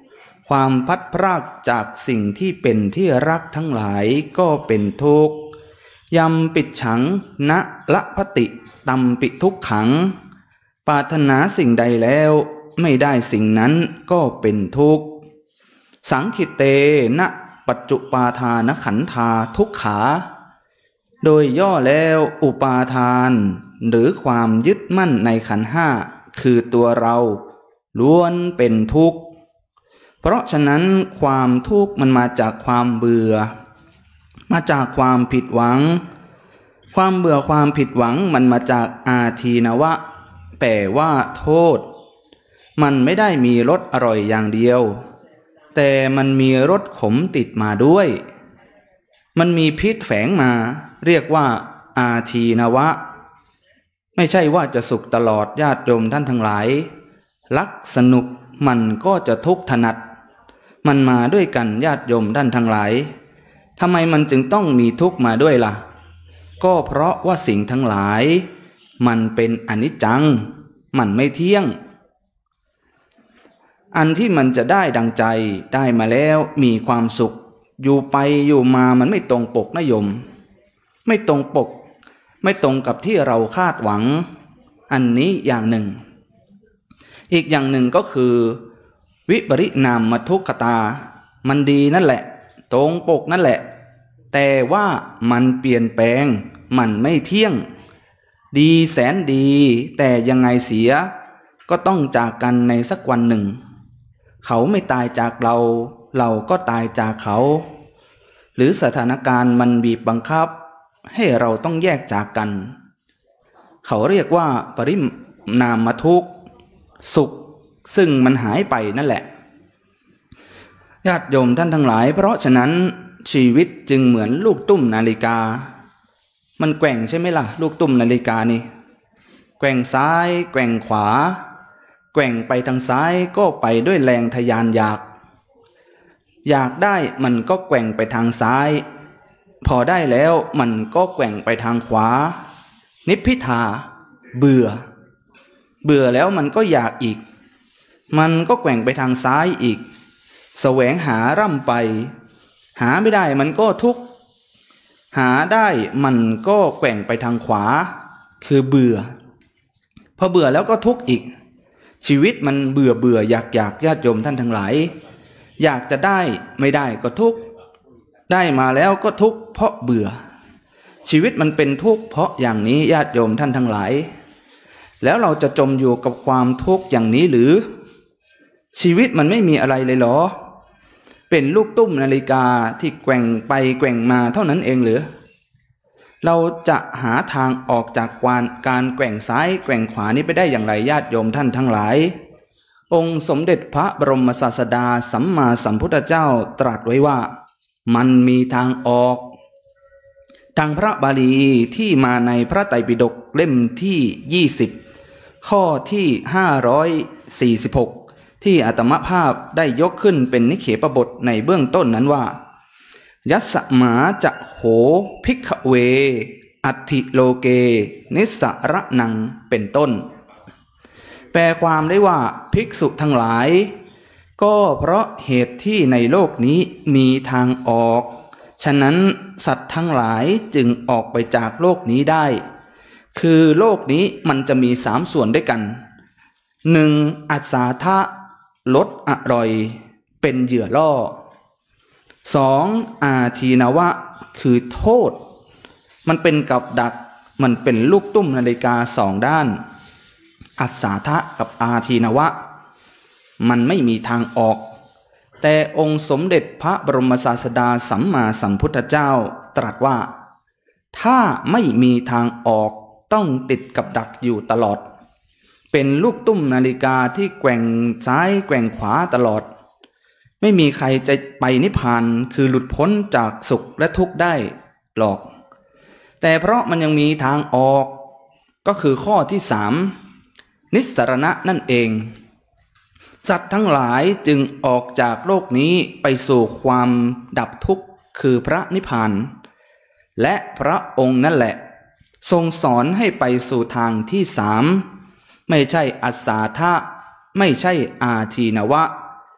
ความพัดพรากจากสิ่งที่เป็นที่รักทั้งหลายก็เป็นทุกข์ยำปิดฉังณละพติตัมปิทุกขังปรารถนาสิ่งใดแล้วไม่ได้สิ่งนั้นก็เป็นทุกข์สังคิเตณปัจจุปาทานขันธาทุกขาโดยย่อแล้วอุปาทานหรือความยึดมั่นในขันธ์ห้าคือตัวเราล้วนเป็นทุกข์เพราะฉะนั้นความทุกข์มันมาจากความเบื่อมาจากความผิดหวังความเบื่อความผิดหวังมันมาจากอาทีนวะแปลว่าโทษมันไม่ได้มีรสอร่อยอย่างเดียวแต่มันมีรสขมติดมาด้วยมันมีพิษแฝงมาเรียกว่าอาทีนวะไม่ใช่ว่าจะสุขตลอดญาติโยมท่านทั้งหลายรักสนุกมันก็จะทุกข์ถนัดมันมาด้วยกันญาติโยมท่านทั้งหลายทำไมมันจึงต้องมีทุกข์มาด้วยล่ะก็เพราะว่าสิ่งทั้งหลายมันเป็นอนิจจังมันไม่เที่ยงอันที่มันจะได้ดังใจได้มาแล้วมีความสุขอยู่ไปอยู่มามันไม่ตรงปกนะโยมไม่ตรงปกไม่ตรงกับที่เราคาดหวังอันนี้อย่างหนึ่งอีกอย่างหนึ่งก็คือวิปริณามทุกขตามันดีนั่นแหละตรงปกนั่นแหละแต่ว่ามันเปลี่ยนแปลงมันไม่เที่ยงดีแสนดีแต่ยังไงเสียก็ต้องจากกันในสักวันหนึ่งเขาไม่ตายจากเราเราก็ตายจากเขาหรือสถานการณ์มันบีบบังคับให้เราต้องแยกจากกันเขาเรียกว่าปริณามทุกข์สุขซึ่งมันหายไปนั่นแหละญาติโยมท่านทั้งหลายเพราะฉะนั้นชีวิตจึงเหมือนลูกตุ้มนาฬิกามันแกว่งใช่ไหมล่ะลูกตุ้มนาฬิกานี่แกว่งซ้ายแกว่งขวาแกว่งไปทางซ้ายก็ไปด้วยแรงทะยานอยากได้มันก็แกว่งไปทางซ้ายพอได้แล้วมันก็แกว่งไปทางขวานิพพิทาเบื่อแล้วมันก็อยากอีกมันก็แกว่งไปทางซ้ายอีกแสวงหาร่ำไปหาไม่ได้มันก็ทุกข์หาได้มันก็แกว่งไปทางขวาคือเบื่อพอเบื่อแล้วก็ทุกข์อีกชีวิตมันเบื่ออยากญาติโยมท่านทั้งหลายอยากจะได้ไม่ได้ก็ทุกข์ได้มาแล้วก็ทุกข์เพราะเบื่อชีวิตมันเป็นทุกข์เพราะอย่างนี้ญาติโยมท่านทั้งหลายแล้วเราจะจมอยู่กับความทุกข์อย่างนี้หรือชีวิตมันไม่มีอะไรเลยเหรอเป็นลูกตุ้มนาฬิกาที่แกว่งไปแกว่งมาเท่านั้นเองหรือเราจะหาทางออกจากการแกว่งซ้ายแกว่งขวานี้ไปได้อย่างไรญาติโยมท่านทั้งหลายองค์สมเด็จพระบรมศาสดาสัมมาสัมพุทธเจ้าตรัสไว้ว่ามันมีทางออกทางพระบาลีที่มาในพระไตรปิฎกเล่มที่20ข้อที่546ที่อาตมภาพได้ยกขึ้นเป็นนิเขปบทในเบื้องต้นนั้นว่ายัสสมาจะโหภิกขเวอัตถิโลเกนิสระนังเป็นต้นแปลความได้ว่าภิกษุทั้งหลายก็เพราะเหตุที่ในโลกนี้มีทางออกฉะนั้นสัตว์ทั้งหลายจึงออกไปจากโลกนี้ได้คือโลกนี้มันจะมี3ส่วนด้วยกัน 1. อัสสาทะลดอร่อยเป็นเหยื่อล่อ 2. อาทีนวะคือโทษมันเป็นกับดักมันเป็นลูกตุ้มนาฬิกา2ด้านอัสสาทะกับอาทีนวะมันไม่มีทางออกแต่องค์สมเด็จพระบรมศาสดาสัมมาสัมพุทธเจ้าตรัสว่าถ้าไม่มีทางออกต้องติดกับดักอยู่ตลอดเป็นลูกตุ้มนาฬิกาที่แกว่งซ้ายแกว่งขวาตลอดไม่มีใครจะไปนิพพานคือหลุดพ้นจากสุขและทุกข์ได้หรอกแต่เพราะมันยังมีทางออกก็คือข้อที่3นิสรณะนั่นเองสัตว์ทั้งหลายจึงออกจากโลกนี้ไปสู่ความดับทุกข์คือพระนิพพานและพระองค์นั่นแหละทรงสอนให้ไปสู่ทางที่3ไม่ใช่อัสสาทะไม่ใช่อาทีนวะแ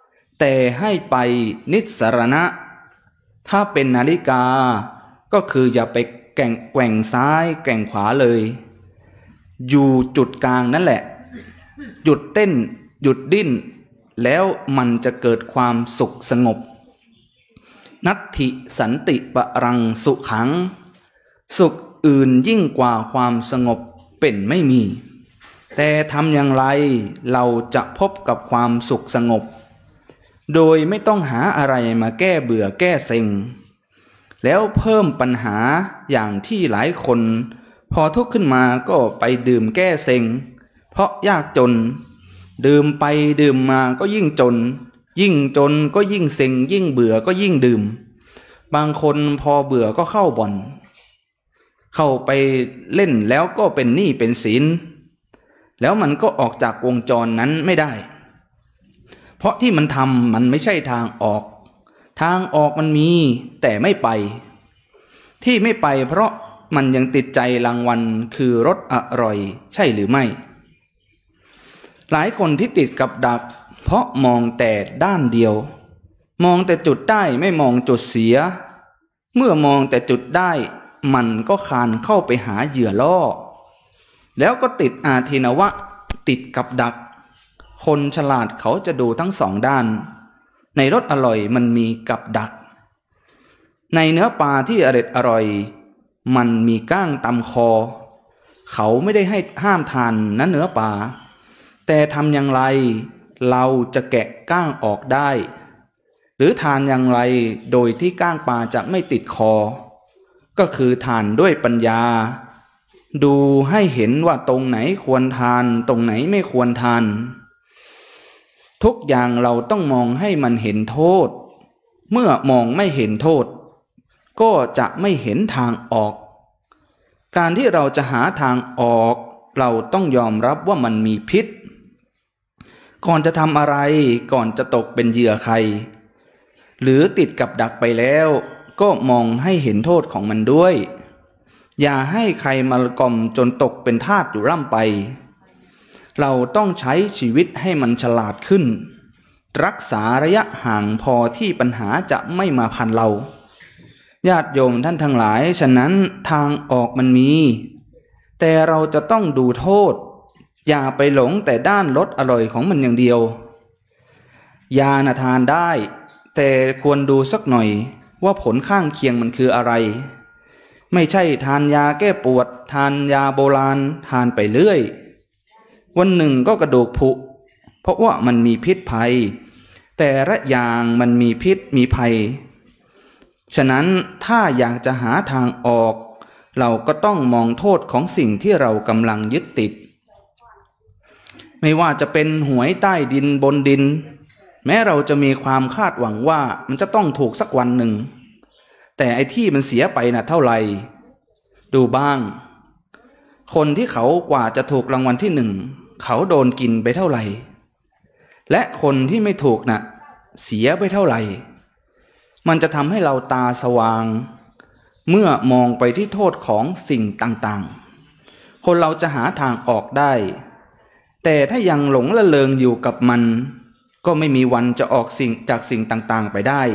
แต่ให้ไปนิสรณะถ้าเป็นนาฬิกาก็คืออย่าไปแกว่งซ้ายแกว่งขวาเลยอยู่จุดกลางนั่นแหละหยุดเต้นหยุดดิ้นแล้วมันจะเกิดความสุขสงบนัตถิสันติปรังสุขังสุขอื่นยิ่งกว่าความสงบเป็นไม่มีแต่ทำอย่างไรเราจะพบกับความสุขสงบโดยไม่ต้องหาอะไรมาแก้เบื่อแก้เซ็งแล้วเพิ่มปัญหาอย่างที่หลายคนพอทุกข์ขึ้นมาก็ไปดื่มแก้เซ็งเพราะยากจนดื่มไปดื่มมาก็ยิ่งจนยิ่งจนก็ยิ่งเซ็งยิ่งเบื่อก็ยิ่งดื่มบางคนพอเบื่อก็เข้าบ่อนเข้าไปเล่นแล้วก็เป็นหนี้เป็นสินแล้วมันก็ออกจากวงจรนั้นไม่ได้เพราะที่มันทำมันไม่ใช่ทางออกทางออกมันมีแต่ไม่ไปที่ไม่ไปเพราะมันยังติดใจรางวัลคือรสอร่อยใช่หรือไม่หลายคนที่ติดกับดักเพราะมองแต่ด้านเดียวมองแต่จุดได้ไม่มองจุดเสียเมื่อมองแต่จุดได้มันก็คานเข้าไปหาเหยื่อล่อแล้วก็ติดอาทินวะติดกับดักคนฉลาดเขาจะดูทั้งสองด้านในรสอร่อยมันมีกับดักในเนื้อปลาที่อร่อยมันมีก้างตำคอเขาไม่ได้ให้ห้ามทานนะเนื้อปลาแต่ทำอย่างไรเราจะแกะก้างออกได้หรือทานอย่างไรโดยที่ก้างปลาจะไม่ติดคอก็คือทานด้วยปัญญาดูให้เห็นว่าตรงไหนควรทานตรงไหนไม่ควรทานทุกอย่างเราต้องมองให้มันเห็นโทษเมื่อมองไม่เห็นโทษก็จะไม่เห็นทางออกการที่เราจะหาทางออกเราต้องยอมรับว่ามันมีพิษก่อนจะทำอะไรก่อนจะตกเป็นเหยื่อใครหรือติดกับดักไปแล้วก็มองให้เห็นโทษของมันด้วยอย่าให้ใครมากล่อมจนตกเป็นทาสอยู่ร่ำไปเราต้องใช้ชีวิตให้มันฉลาดขึ้นรักษาระยะห่างพอที่ปัญหาจะไม่มาพันเราญาติโยมท่านทั้งหลายฉะนั้นทางออกมันมีแต่เราจะต้องดูโทษอย่าไปหลงแต่ด้านรสอร่อยของมันอย่างเดียวยาน่ะทานได้แต่ควรดูสักหน่อยว่าผลข้างเคียงมันคืออะไรไม่ใช่ทานยาแก้ปวดทานยาโบราณทานไปเรื่อยวันหนึ่งก็กระดูกผุเพราะว่ามันมีพิษภัยแต่ละอย่างมันมีพิษมีภัยฉะนั้นถ้าอยากจะหาทางออกเราก็ต้องมองโทษของสิ่งที่เรากำลังยึดติดไม่ว่าจะเป็นหวยใต้ดินบนดินแม้เราจะมีความคาดหวังว่ามันจะต้องถูกสักวันหนึ่งแต่ไอ้ที่มันเสียไปน่ะเท่าไหร่ดูบ้างคนที่เขากว่าจะถูกรางวัลที่หนึ่งเขาโดนกินไปเท่าไหร่และคนที่ไม่ถูกน่ะเสียไปเท่าไหร่มันจะทำให้เราตาสว่างเมื่อมองไปที่โทษของสิ่งต่างๆคนเราจะหาทางออกได้แต่ถ้ายังหลงละเลงอยู่กับมันก็ไม่มีวันจะออกจากสิ่งต่างๆไปได้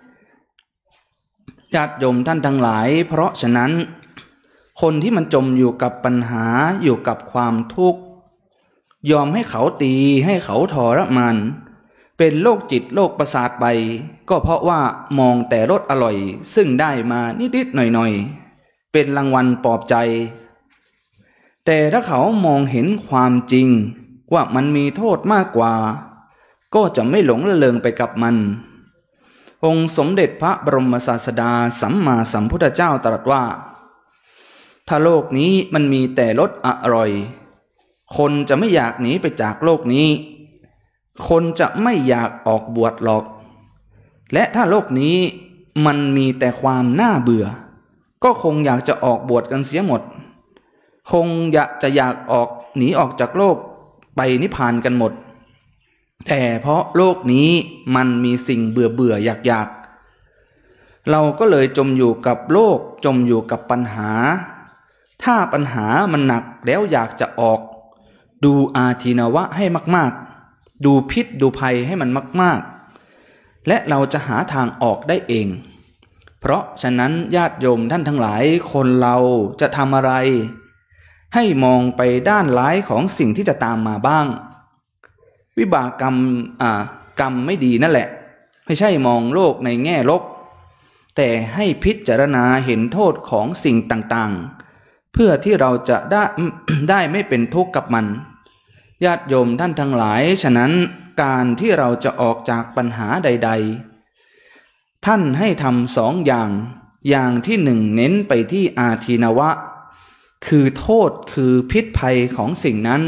ญาติโยมท่านทั้งหลายเพราะฉะนั้นคนที่มันจมอยู่กับปัญหาอยู่กับความทุกข์ยอมให้เขาตีให้เขาทรมานเป็นโรคจิตโรคประสาทไปก็เพราะว่ามองแต่รสอร่อยซึ่งได้มานิดๆหน่อยๆเป็นรางวัลปลอบใจแต่ถ้าเขามองเห็นความจริงว่ามันมีโทษมากกว่าก็จะไม่หลงละเลงไปกับมันองค์สมเด็จพระบรมศาสดาสัมมาสัมพุทธเจ้าตรัสว่าถ้าโลกนี้มันมีแต่รสอร่อยคนจะไม่อยากหนีไปจากโลกนี้คนจะไม่อยากออกบวชหรอกและถ้าโลกนี้มันมีแต่ความน่าเบื่อก็คงอยากจะออกบวชกันเสียหมดคงอยากหนีออกจากโลกไปนิพพานกันหมดแต่เพราะโลกนี้มันมีสิ่งเบื่ออยากเราก็เลยจมอยู่กับโลกจมอยู่กับปัญหาถ้าปัญหามันหนักแล้วอยากจะออกดูอาทินวะให้มากๆดูพิษดูภัยให้มันมากและเราจะหาทางออกได้เองเพราะฉะนั้นญาติโยมท่านทั้งหลายคนเราจะทำอะไรให้มองไปด้านร้ายของสิ่งที่จะตามมาบ้างวิบากกรรมกรรมไม่ดีนั่นแหละไม่ใช่มองโลกในแง่ลบแต่ให้พิจารณาเห็นโทษของสิ่งต่างๆเพื่อที่เราจะได้ไม่เป็นทุกข์กับมันญาติโยมท่านทั้งหลายฉะนั้นการที่เราจะออกจากปัญหาใดๆท่านให้ทำ2 อย่างที่1เน้นไปที่อาทินวะคือโทษคือพิษภัยของสิ่งนั้น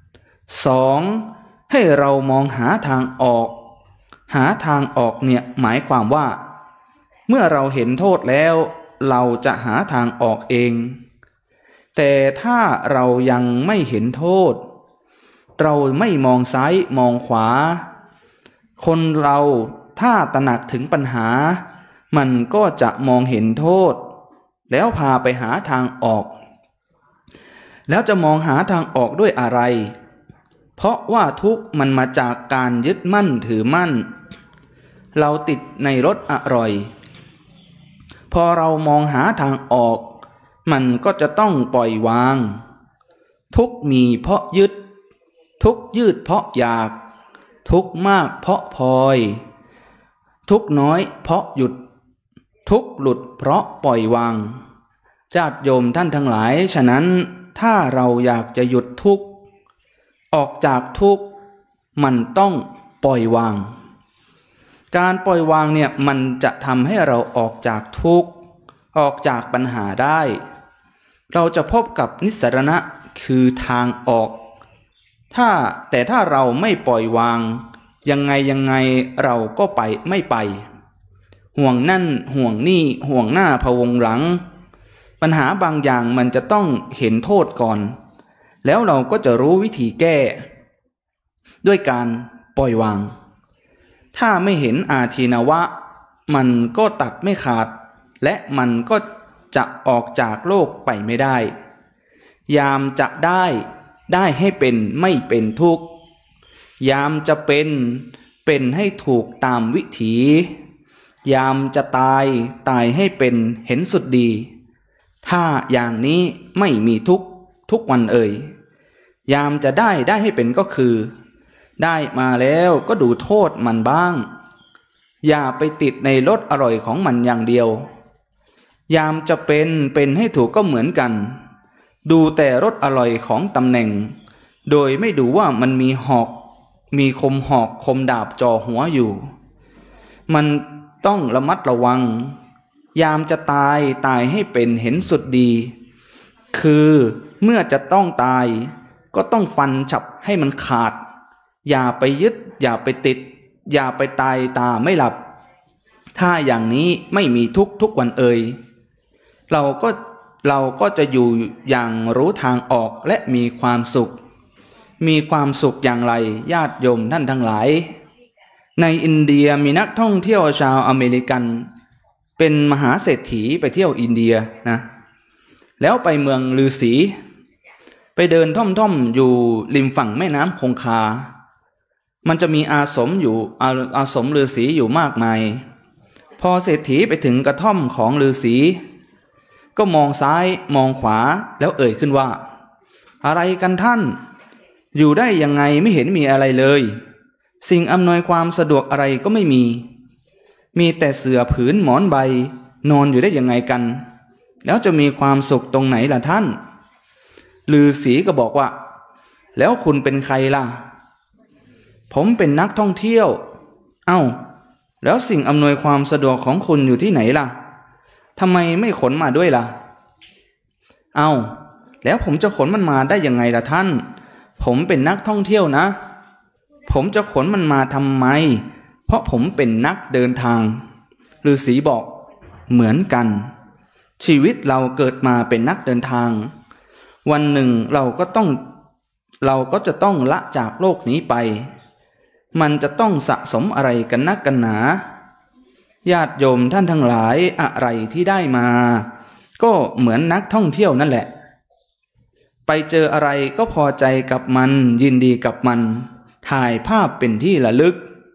2ให้เรามองหาทางออกเนี่ยหมายความว่าเมื่อเราเห็นโทษแล้วเราจะหาทางออกเองแต่ถ้าเรายังไม่เห็นโทษเราไม่มองซ้ายมองขวาคนเราถ้าตระหนักถึงปัญหามันก็จะมองเห็นโทษแล้วพาไปหาทางออกแล้วจะมองหาทางออกด้วยอะไรเพราะว่าทุกข์มันมาจากการยึดมั่นถือมั่นเราติดในรสอร่อยพอเรามองหาทางออกมันก็จะต้องปล่อยวางทุกข์มีเพราะยึดทุกข์ยืดเพราะอยากทุกข์มากเพราะพลอยทุกข์น้อยเพราะหยุดทุกข์หลุดเพราะปล่อยวางญาติโยมท่านทั้งหลายฉะนั้นถ้าเราอยากจะหยุดทุกข์ออกจากทุกข์มันต้องปล่อยวางการปล่อยวางเนี่ยมันจะทำให้เราออกจากทุกข์ออกจากปัญหาได้เราจะพบกับนิสสรณะคือทางออกแต่ถ้าเราไม่ปล่อยวางยังไงเราก็ไปไม่ไปห่วงนั่นห่วงนี่ห่วงหน้าพะวงหลังปัญหาบางอย่างมันจะต้องเห็นโทษก่อนแล้วเราก็จะรู้วิธีแก้ด้วยการปล่อยวางถ้าไม่เห็นอาทินวะมันก็ตัดไม่ขาดและมันก็จะออกจากโลกไปไม่ได้ยามจะได้ให้เป็นไม่เป็นทุกข์ยามจะเป็นให้ถูกตามวิถียามจะตายให้เป็นเห็นสุดดีถ้าอย่างนี้ไม่มีทุกวันยามจะได้ให้เป็นก็คือได้มาแล้วก็ดูโทษมันบ้างอย่าไปติดในรสอร่อยของมันอย่างเดียวยามจะเป็นให้ถูกก็เหมือนกันดูแต่รสอร่อยของตำแหน่งโดยไม่ดูว่ามันมีคมหอกคมดาบจ่อหัวอยู่มันต้องระมัดระวังยามจะตายให้เป็นเห็นสุดดีคือเมื่อจะต้องตายก็ต้องฟันฉับให้มันขาดอย่าไปยึดอย่าไปติดอย่าไปตายตาไม่หลับถ้าอย่างนี้ไม่มีทุกวันเราก็จะอยู่อย่างรู้ทางออกและมีความสุขอย่างไรญาติโยมท่านทั้งหลายในอินเดียมีนักท่องเที่ยวชาวอเมริกันเป็นมหาเศรษฐีไปเที่ยวอินเดียนะแล้วไปเมืองฤาษีไปเดินท่อมอยู่ริมฝั่งแม่น้ำคงคามันจะมีอาสมฤาษีอยู่มากมายพอเศรษฐีไปถึงกระท่อมของฤาษีก็มองซ้ายมองขวาแล้วเอ่ยขึ้นว่าอะไรกันท่านอยู่ได้ยังไงไม่เห็นมีอะไรเลยสิ่งอำนวยความสะดวกอะไรก็ไม่มีแต่เสื่อผืนหมอนใบนอนอยู่ได้ยังไงกันแล้วจะมีความสุขตรงไหนล่ะท่านฤาษีก็บอกว่าแล้วคุณเป็นใครล่ะผมเป็นนักท่องเที่ยวแล้วสิ่งอำนวยความสะดวกของคุณอยู่ที่ไหนล่ะทำไมไม่ขนมาด้วยล่ะแล้วผมจะขนมันมาได้ยังไงล่ะท่านผมเป็นนักท่องเที่ยวนะผมจะขนมันมาทำไมเพราะผมเป็นนักเดินทางฤาษีบอกเหมือนกันชีวิตเราเกิดมาเป็นนักเดินทางวันหนึ่งเราก็จะต้องละจากโลกนี้ไปมันจะต้องสะสมอะไรกันนักกันหนาญาติโยมท่านทั้งหลายอะไรที่ได้มาก็เหมือนนักท่องเที่ยวนั่นแหละไปเจออะไรก็พอใจกับมันยินดีกับมันถ่ายภาพเป็นที่ระลึก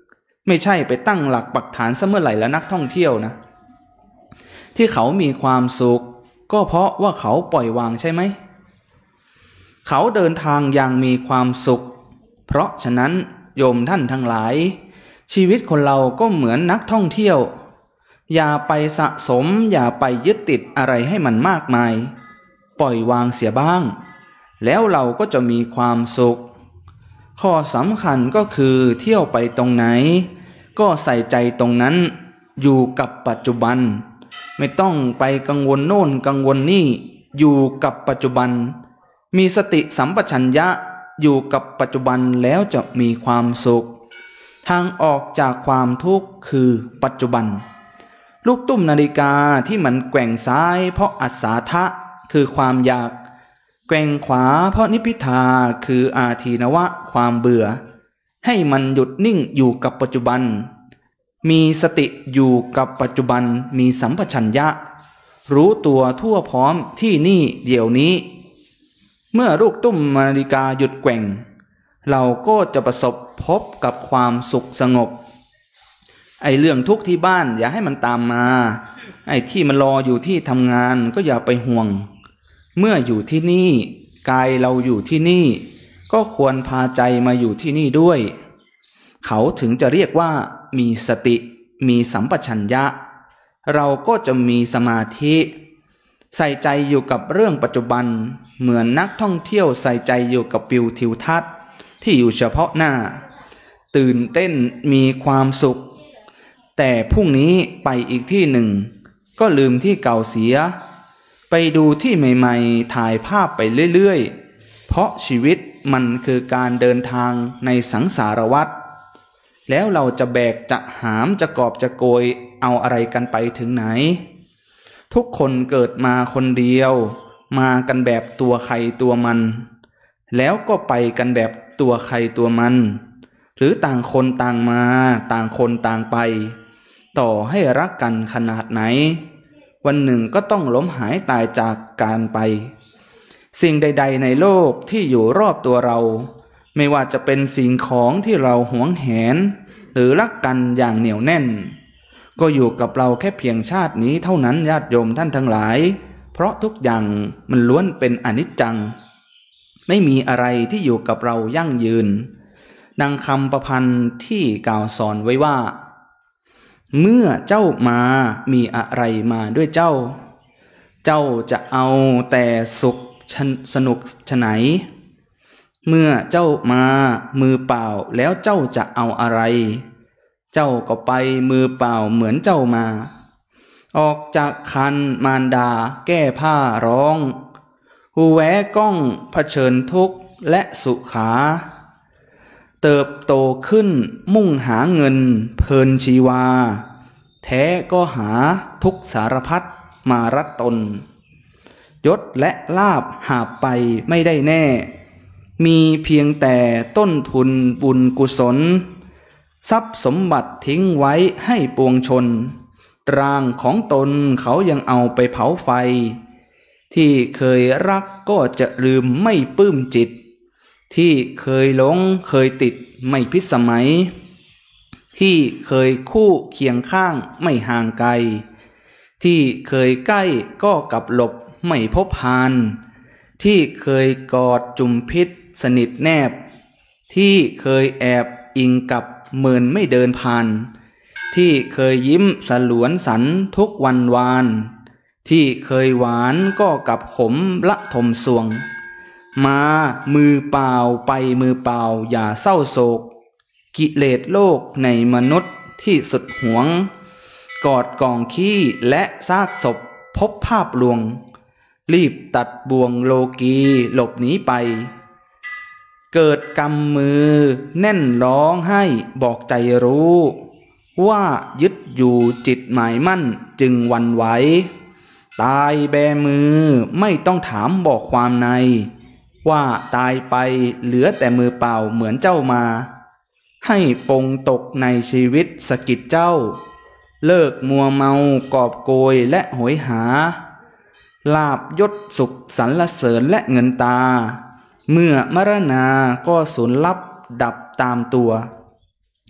ไม่ใช่ไปตั้งหลักปักฐานซะเมื่อไหร่แล้วนักท่องเที่ยวนะที่เขามีความสุขก็เพราะว่าเขาปล่อยวางใช่ไหมเขาเดินทางอย่างมีความสุขเพราะฉะนั้นโยมท่านทั้งหลายชีวิตคนเราก็เหมือนนักท่องเที่ยวอย่าไปสะสมอย่าไปยึดติดอะไรให้มันมากมายปล่อยวางเสียบ้างแล้วเราก็จะมีความสุขข้อสำคัญก็คือเที่ยวไปตรงไหนก็ใส่ใจตรงนั้นอยู่กับปัจจุบันไม่ต้องไปกังวลโน่นกังวลนี่อยู่กับปัจจุบันมีสติสัมปชัญญะอยู่กับปัจจุบันแล้วจะมีความสุขทางออกจากความทุกข์คือปัจจุบันลูกตุ้มนาฬิกาที่มันแกว่งซ้ายเพราะอัศาทะคือความอยากแกว่งขวาเพราะนิพพิทาคืออาทีนวะความเบื่อให้มันหยุดนิ่งอยู่กับปัจจุบันมีสติอยู่กับปัจจุบันมีสัมปชัญญะรู้ตัวทั่วพร้อมที่นี่เดี๋ยวนี้เมื่อลูกตุ้มนาฬิกาหยุดแกว่งเราก็จะประสบพบกับความสุขสงบไอ้เรื่องทุกข์ที่บ้านอย่าให้มันตามมาไอ้ที่มันรออยู่ที่ทำงานก็อย่าไปห่วงเมื่ออยู่ที่นี่กายเราอยู่ที่นี่ก็ควรพาใจมาอยู่ที่นี่ด้วยเขาถึงจะเรียกว่ามีสติมีสัมปชัญญะเราก็จะมีสมาธิใส่ใจอยู่กับเรื่องปัจจุบันเหมือนนักท่องเที่ยวใส่ใจอยู่กับวิวทิวทัศน์ที่อยู่เฉพาะหน้าตื่นเต้นมีความสุขแต่พรุ่งนี้ไปอีกที่หนึ่งก็ลืมที่เก่าเสียไปดูที่ใหม่ๆถ่ายภาพไปเรื่อยๆเพราะชีวิตมันคือการเดินทางในสังสารวัฏแล้วเราจะแบกจะหามจะกอบจะโกยเอาอะไรกันไปถึงไหนทุกคนเกิดมาคนเดียวมากันแบบตัวใครตัวมันแล้วก็ไปกันแบบตัวใครตัวมันหรือต่างคนต่างมาต่างคนต่างไปต่อให้รักกันขนาดไหนวันหนึ่งก็ต้องล้มหายตายจากการไปสิ่งใดๆในโลกที่อยู่รอบตัวเราไม่ว่าจะเป็นสิ่งของที่เราหวงแหนหรือรักกันอย่างเหนียวแน่นก็อยู่กับเราแค่เพียงชาตินี้เท่านั้นญาติโยมท่านทั้งหลายเพราะทุกอย่างมันล้วนเป็นอนิจจังไม่มีอะไรที่อยู่กับเรายั่งยืนดังคำประพันธ์ที่กล่าวสอนไว้ว่าเมื่อเจ้ามามีอะไรมาด้วยเจ้าเจ้าจะเอาแต่สุขสนุกฉะไหนเมื่อเจ้ามามือเปล่าแล้วเจ้าจะเอาอะไรเจ้าก็ไปมือเปล่าเหมือนเจ้ามาออกจากคันมารดาแก้ผ้าร้องหูแวก้องเผชิญทุกข์และสุขาเติบโตขึ้นมุ่งหาเงินเพลินชีวาแท้ก็หาทุกสารพัดมารัดตนยศและลาภหาไปไม่ได้แน่มีเพียงแต่ต้นทุนบุญกุศลทรัพย์สมบัติทิ้งไว้ให้ปวงชนร่างของตนเขายังเอาไปเผาไฟที่เคยรักก็จะลืมไม่ปลื้มจิตที่เคยหลงเคยติดไม่พิสมัยที่เคยคู่เคียงข้างไม่ห่างไกลที่เคยใกล้ก็กลับหลบไม่พบพานที่เคยกอดจุมพิษสนิทแนบที่เคยแอบอิงกับเมินไม่เดินผ่านที่เคยยิ้มสลวนสันทุกวันวานที่เคยหวานก็กลับขมละทมสวงมามือเปล่าไปมือเปล่าอย่าเศร้าโศกกิเลสโลกในมนุษย์ที่สุดหวงกอดกองขี้และซากศพพบภาพลวงรีบตัดบ่วงโลกีหลบหนีไปเกิดกำมือแน่นร้องให้บอกใจรู้ว่ายึดอยู่จิตหมายมั่นจึงหวั่นไหวตายแบมือไม่ต้องถามบอกความในว่าตายไปเหลือแต่มือเปล่าเหมือนเจ้ามาให้ปงตกในชีวิตสกิดเจ้าเลิกมัวเมากอบโกยและโหยหาลาภยศสุขสรรเสริญและเงินตาเมื่อมรณาก็สูญลับดับตามตัว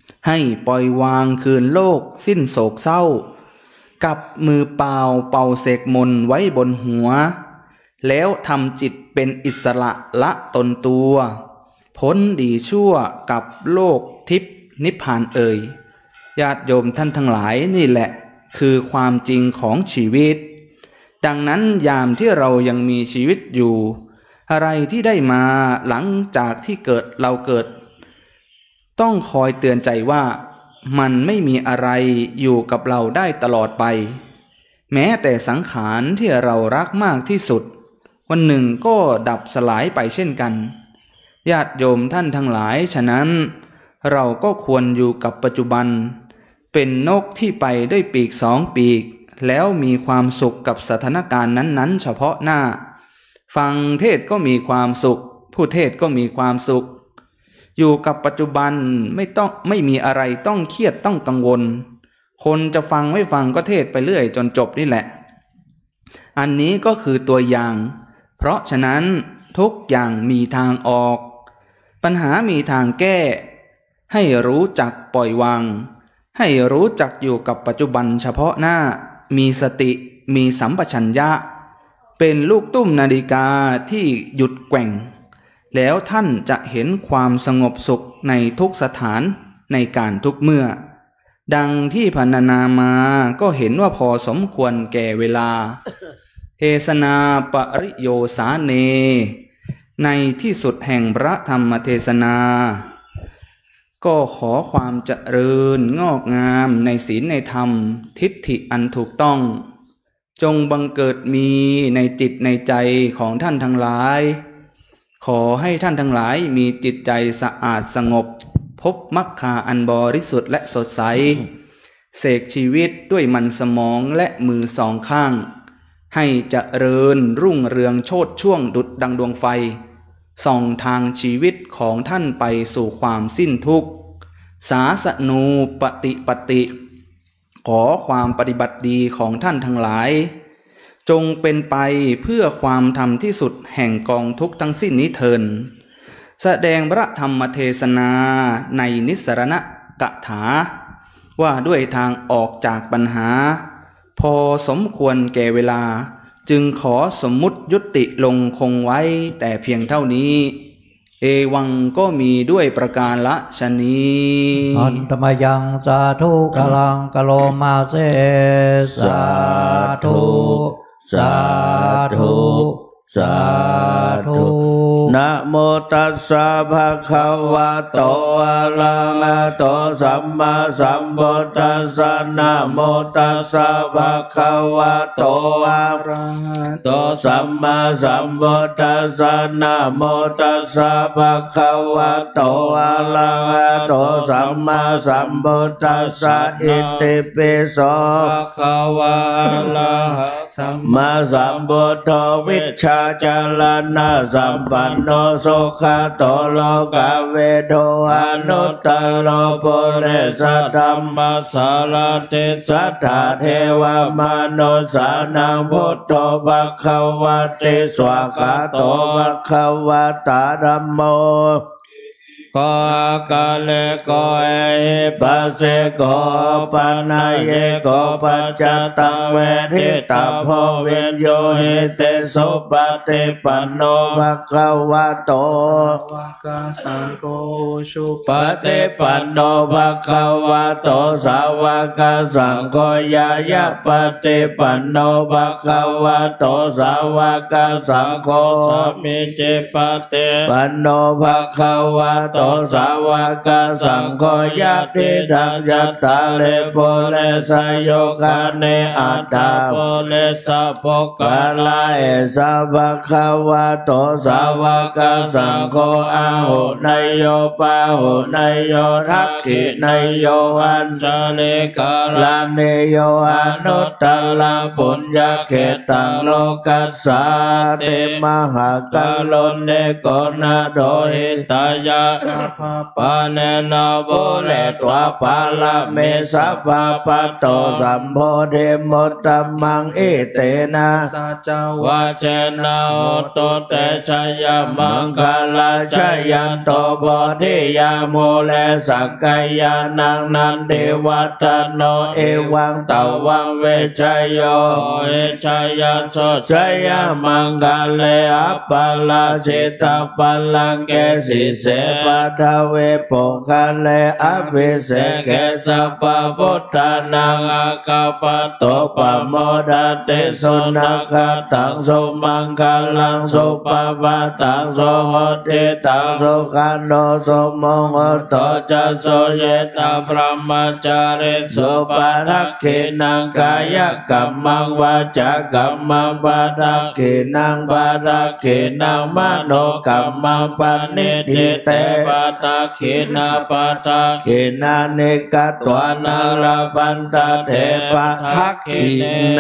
ให้ปล่อยวางคืนโลกสิ้นโศกเศร้ากับมือเปล่าเป่าเสกมนต์ไว้บนหัวแล้วทำจิตเป็นอิสระละตนตัวพ้นดีชั่วกับโลกทิพย์นิพพานเอ่ยญาติโยมท่านทั้งหลายนี่แหละคือความจริงของชีวิตดังนั้นยามที่เรายังมีชีวิตอยู่อะไรที่ได้มาหลังจากที่เราเกิดต้องคอยเตือนใจว่ามันไม่มีอะไรอยู่กับเราได้ตลอดไปแม้แต่สังขารที่เรารักมากที่สุดวันหนึ่งก็ดับสลายไปเช่นกันญาติโยมท่านทั้งหลายฉะนั้นเราก็ควรอยู่กับปัจจุบันเป็นนกที่ไปด้วยปีก2 ปีกแล้วมีความสุขกับสถานการณ์นั้นๆเฉพาะหน้าฟังเทศก็มีความสุขผู้เทศก็มีความสุขอยู่กับปัจจุบันไม่มีอะไรต้องเครียดต้องกังวลคนจะฟังไม่ฟังก็เทศไปเรื่อยจนจบนี่แหละอันนี้ก็คือตัวอย่างเพราะฉะนั้นทุกอย่างมีทางออกปัญหามีทางแก้ให้รู้จักปล่อยวางให้รู้จักอยู่กับปัจจุบันเฉพาะหน้ามีสติมีสัมปชัญญะเป็นลูกตุ้มนาฬิกาที่หยุดแกว่งแล้วท่านจะเห็นความสงบสุขในทุกสถานในการทุกเมื่อดังที่พรรณนามาก็เห็นว่าพอสมควรแก่เวลาเทศนาปริโยสาเนในที่สุดแห่งพระธรรมเทศนาก็ขอความเจริญงอกงามในศีลในธรรมทิฏฐิอันถูกต้องจงบังเกิดมีในจิตในใจของท่านทั้งหลายขอให้ท่านทั้งหลายมีจิตใจสะอาดสงบพบมรรคาอันบริสุทธิ์และสดใสเสกชีวิตด้วยมันสมองและมือ2 ข้างให้เจริญรุ่งเรืองโชติช่วงดุจดังดวงไฟส่องทางชีวิตของท่านไปสู่ความสิ้นทุกข์สาสนูปฏิขอความปฏิบัติดีของท่านทั้งหลายจงเป็นไปเพื่อความธรรมที่สุดแห่งกองทุกข์ทั้งสิ้นนี้เถิดแสดงพระธรรมเทศนาในนิสรณกถาว่าด้วยทางออกจากปัญหาพอสมควรแก่เวลาจึงขอสมมุติยุติลงคงไว้แต่เพียงเท่านี้เอวังก็มีด้วยประการละชนีอันตมยังสาธุกลังกโลมาเสสาธุสาธุสาธุนะโมตัสสะภะคะวะโตอะระหะโตสัมมาสัมพุทธัสสะนะโมตัสสะภะคะวะโตอะระหะโตสัมมาสัมพุทธัสสะนะโมตัสสะภะคะวะโตอะระหะโตสัมมาสัมพุทธัสสะอิติปิโสภะคะวะอะระหะสัมมาสัมพุทโธวิชชาจารณะสัมปันโนสุขโตโลกเวโทอนุตตโรปุเรสธัมมัสสารติสัทธาเทวมนุสสานังพุทโธภควติสวากขาโตภควตาธัมโมโกกาเลโกเอปัสเสโกปันนาเยโกปัจจตังเวทิตาโพเวนโยเฮเตสุปฏิปันโนภควโตวากาสังโฆสุปฏิปันโนภควโตสาวกสังโฆยายะปฏิปันโนภควโตสาวกสังโฆสัมมิจิปฏิปันโนภควโตสาวกสังโฆยะติทังยัตตาเลโปเลสโยคาเนอัตตาโปเลสะโภกาลาเอสะภะคะวะโตสาวกสังโฆอาหุนยโยปาหุนยโยทักขินยโยอัญชเลกาลาเนโยอนุตตรปุญญเขตังโลกัสสาเตมหากาลเนโกนาโดหิตายะภาปาปาเนนะโบเลตวะปาลเมสัพพะปะโตสัมโพธิมุตตมังอิเตนะสัจจวะเจนะโหตุเตชะยะมังคลาชะยันโตโพธิยาโมเลสักกายานังนันเดวัตโนเอวังตวังเวชโยเอชยันโสชยมังคเลอปัลลาสิตาปัลลังเกสิเสปัทเวปุคเลอภิเสเกสัพพพุทธานังอาคาปโตปโมดาเตสุนัขตังสุมังคลังสุปปะตังสุโหติตังสุขันโนสุโมโหโตจะสุเยตังพระมจาริสุปาทักขินังกายกัมมังวาจากัมมังปาทักขินังปาทักขินังมโนกัมมังปณิทิเตปาทักขินาปาทักขินานิกตวานาราปันตเทปะทักขิเน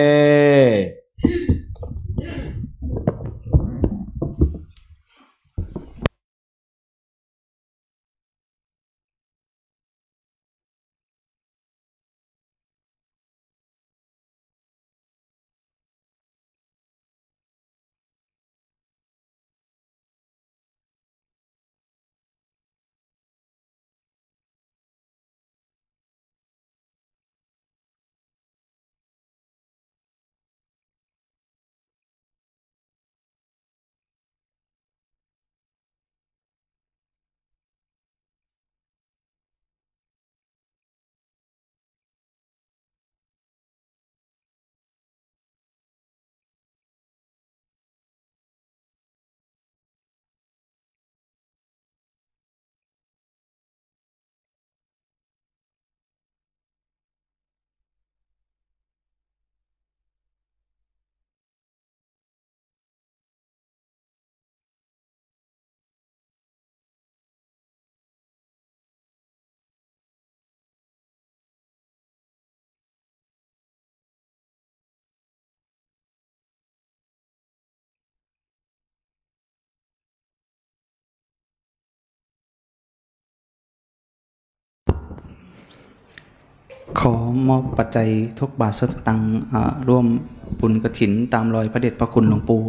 ขอมอบปัจจัยทุกบาทสตางค์ร่วมบุญกฐินตามรอยพระเดชพระคุณหลวงปู่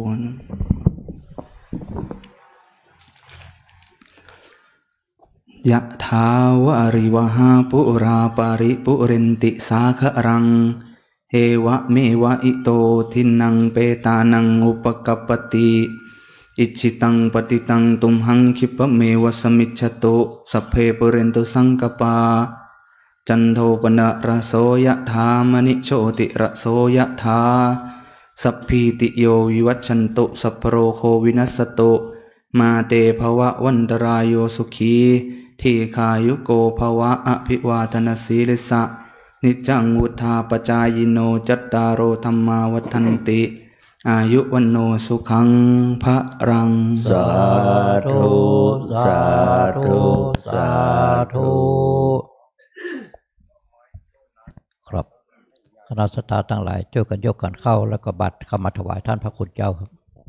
ยะถาวะริวหาปุราปาริปุเรนติสาคะรังเอวะเมวะอิโตทินังเปตานังอุปกัปปติอิจิตังปฏิตังตุมหังคิปะเมวะสมิจฉตุสัพเพปุเรนตุสังกปาจันโทปนะระโสยะถามณิโชติระโสยะถาสัพพีติโยวิวัชชันตุสัพพโรโควินัสสตุมาเตภวะวันตรายโยสุขีทีคายุโกภวะอภิวาทนาสีลิสะนิจังวุธาปจายโนจัตตารโอธรรมาวัฏันติอายุวันโนสุขังพระรังสาธุสาธุสาธุครับคณะสัตยาทั้งหลายช่วยกันยกกันเข้าแล้วก็บัตรเข้ามาถวายท่านพระคุณเจ้าครับ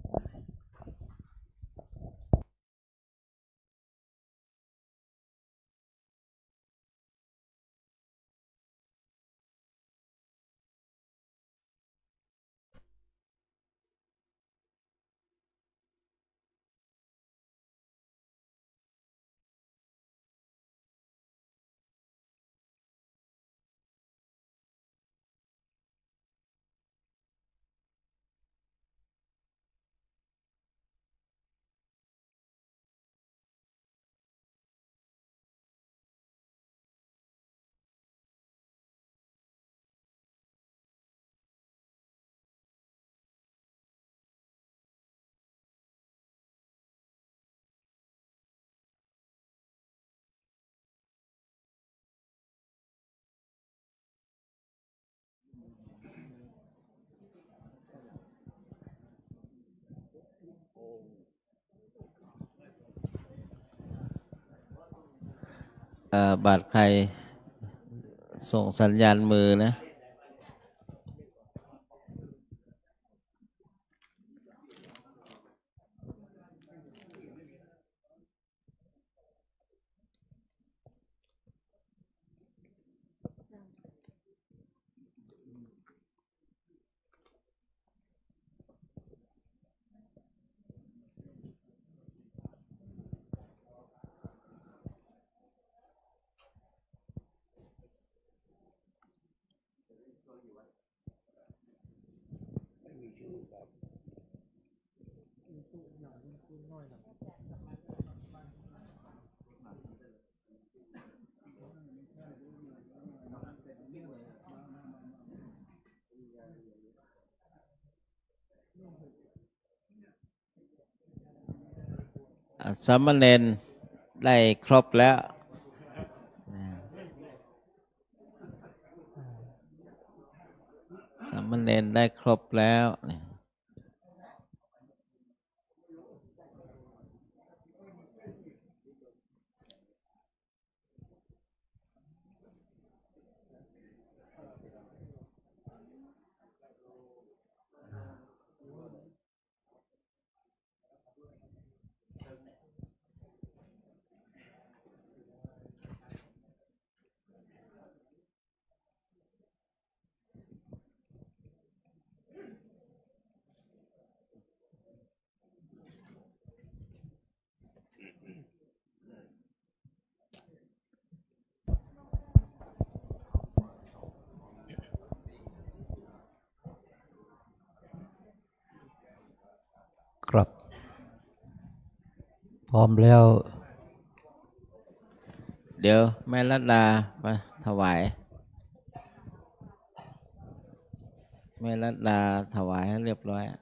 บาดใครส่งสัญญาณมือนะสามเณรได้ครบแล้วสามเณรได้ครบแล้วครับพร้อมแล้วเดี๋ยวแม่รัตดามาถวายแม่รัตดาถวายให้เรียบร้อย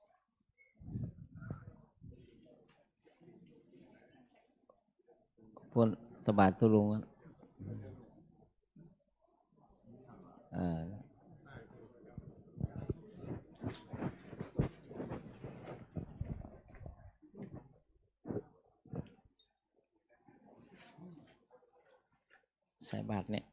พุ่นตบาทตุลุงใส่บาทเนี่ย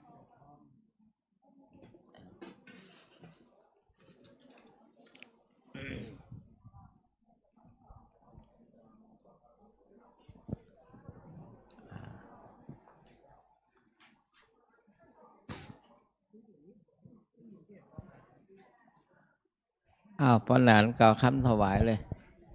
ป้อนหลานกล่าวคำถวายเลย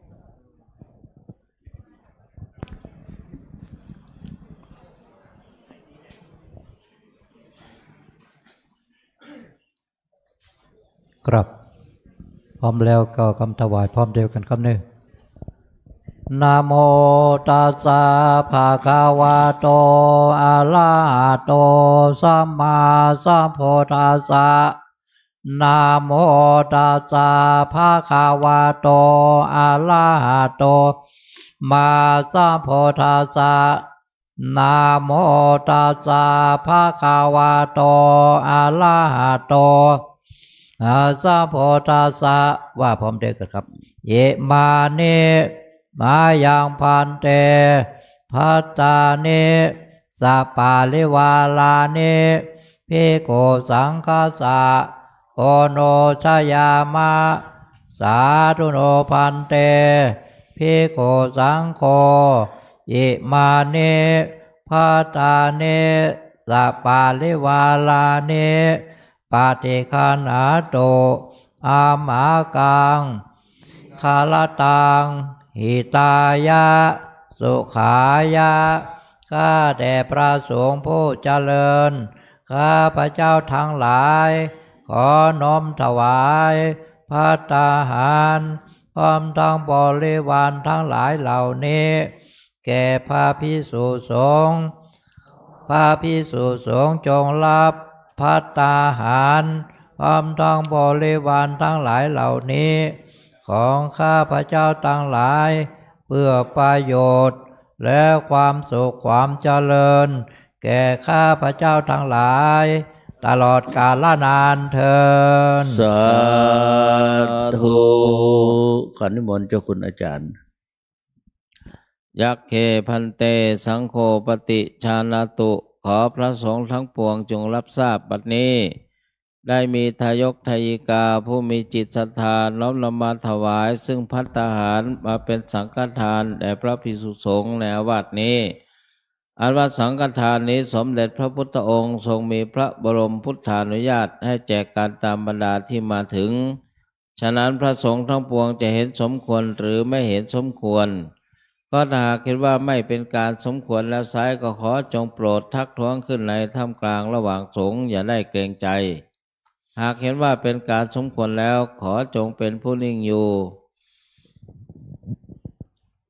ครับพร้อมแล้วก็คำถวายพร้อมเดียวกันคำหนึ่งนะโมตัสสะภะคะวะโตอะระหะโตสัมมาสัมพุทธัสสะนะโมตัสสะภะคะวะโตอะระหะโตมาสัมพุทธัสสะนะโมตัสสะภะคะวะโตอะระหะโตสัมพุทธัสสะว่าพร้อมเดียวกันครับเยมานิมายังพันเตภัตตานิสัปปาลิวาลานิภิกขุสังฆัสสะโอโนชยามะสาธุโนพันเตภิกขุสังโฆอิมานิภัตตานิสัปปาลิวาลานิปฏิคันหาโตอามากังคาลตังหิตายะสุขายะข้าแต่พระสงฆ์ผู้เจริญข้าพระเจ้าทั้งหลายขอน้อมถวายภัตตาหารพร้อมทั้งบริวารทั้งหลายเหล่านี้แก่พระภิกษุสงฆ์พระภิกษุสงฆ์จงรับภัตตาหารพร้อมทั้งบริวารทั้งหลายเหล่านี้ของข้าพระเจ้าทั้งหลายเพื่อประโยชน์และความสุขความเจริญแก่ข้าพระเจ้าทั้งหลายตลอดกาลนานเทอญสาธุขอนิมนต์เจ้าคุณอาจารย์ยักเคพันเตสังโฆปฏิชานาตุขอพระสงฆ์ทั้งปวงจงรับทราบบัดนี้ได้มีทายกทายิกาผู้มีจิตศรัทธาน้อมนำมาถวายซึ่งภัตตาหารมาเป็นสังฆทานแด่พระภิกษุสงฆ์ในอาวาสนี้อันว่าสังฆทานนี้สมเด็จพระพุทธองค์ทรงมีพระบรมพุทธานุญาตให้แจกการตามบรรดาที่มาถึงฉะนั้นพระสงฆ์ทั้งปวงจะเห็นสมควรหรือไม่เห็นสมควรก็ถ้าหากคิดว่าไม่เป็นการสมควรแล้วไซร้ก็ขอจงโปรดทักท้วงขึ้นในท่ามกลางระหว่างสงฆ์อย่าได้เกรงใจหากเห็นว่าเป็นการสมควรแล้วขอจงเป็นผู้นิ่งอยู่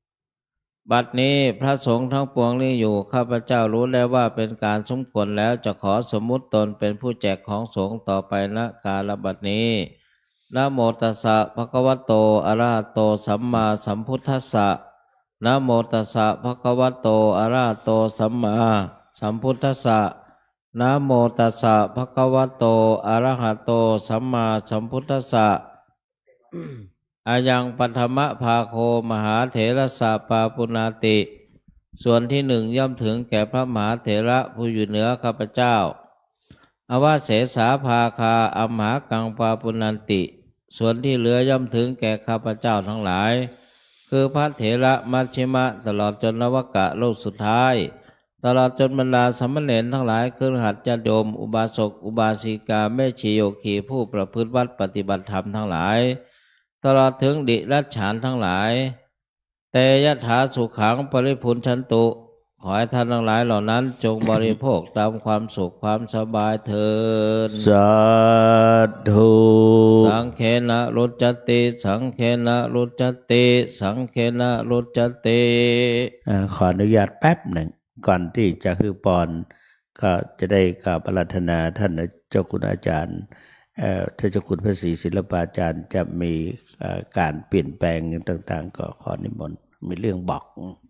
บัดนี้พระสงฆ์ทั้งปวงนี้อยู่ข้าพเจ้ารู้แล้วว่าเป็นการสมควรแล้วจะขอสมมุติตนเป็นผู้แจกของสงฆ์ต่อไปณกาลบัดนี้นะโมตัสสะภะคะวะโตอะระหะโตสัมมาสัมพุทธัสสะนะโมตัสสะภะคะวะโตอะระหะโตสัมมาสัมพุทธัสสะนะโมตัสสะภะคะวะโตอะระหะโตสัมมาสัมพุทธัสสะอายังปัทมะภาโคมหาเถรสะปาปุณาติส่วนที่หนึ่งย่อมถึงแก่พระมหาเถระผู้อยู่เหนือข้าพเจ้าอวเสสาภาคาอมหากังปาปุณันติส่วนที่เหลือย่อมถึงแก่ข้าพเจ้าทั้งหลายคือพระเถระมัชฌิมะตลอดจนนวกะโลกสุดท้ายตลอดจนบรรดาสามเณรทั้งหลายคือหัตถญาติโยมอุบาสกอุบาสิกาแม่ชีโยคีผู้ประพฤติวัดปฏิบัติธรรมทั้งหลายตลอดถึงดิรัจฉานทั้งหลายเตยถาสุขังปริพุนชันตุขอให้ท่านทั้งหลายเหล่านั้นจงบริโภคตามความสุขความสบายเถิดสาธุสังเคนะรุจจติสังเคนะรุจจติสังเคนะรุจจติขออนุญาตแป๊บหนึ่งก่อนที่จะคือปอนก็จะได้กราบอาราธนาท่านเจ้าคุณอาจารย์ท่านเจ้าคุณพระศรีศิลปาจารย์จะมีการเปลี่ยนแปลงต่างๆก็ขอนิมนต์มีเรื่องบอก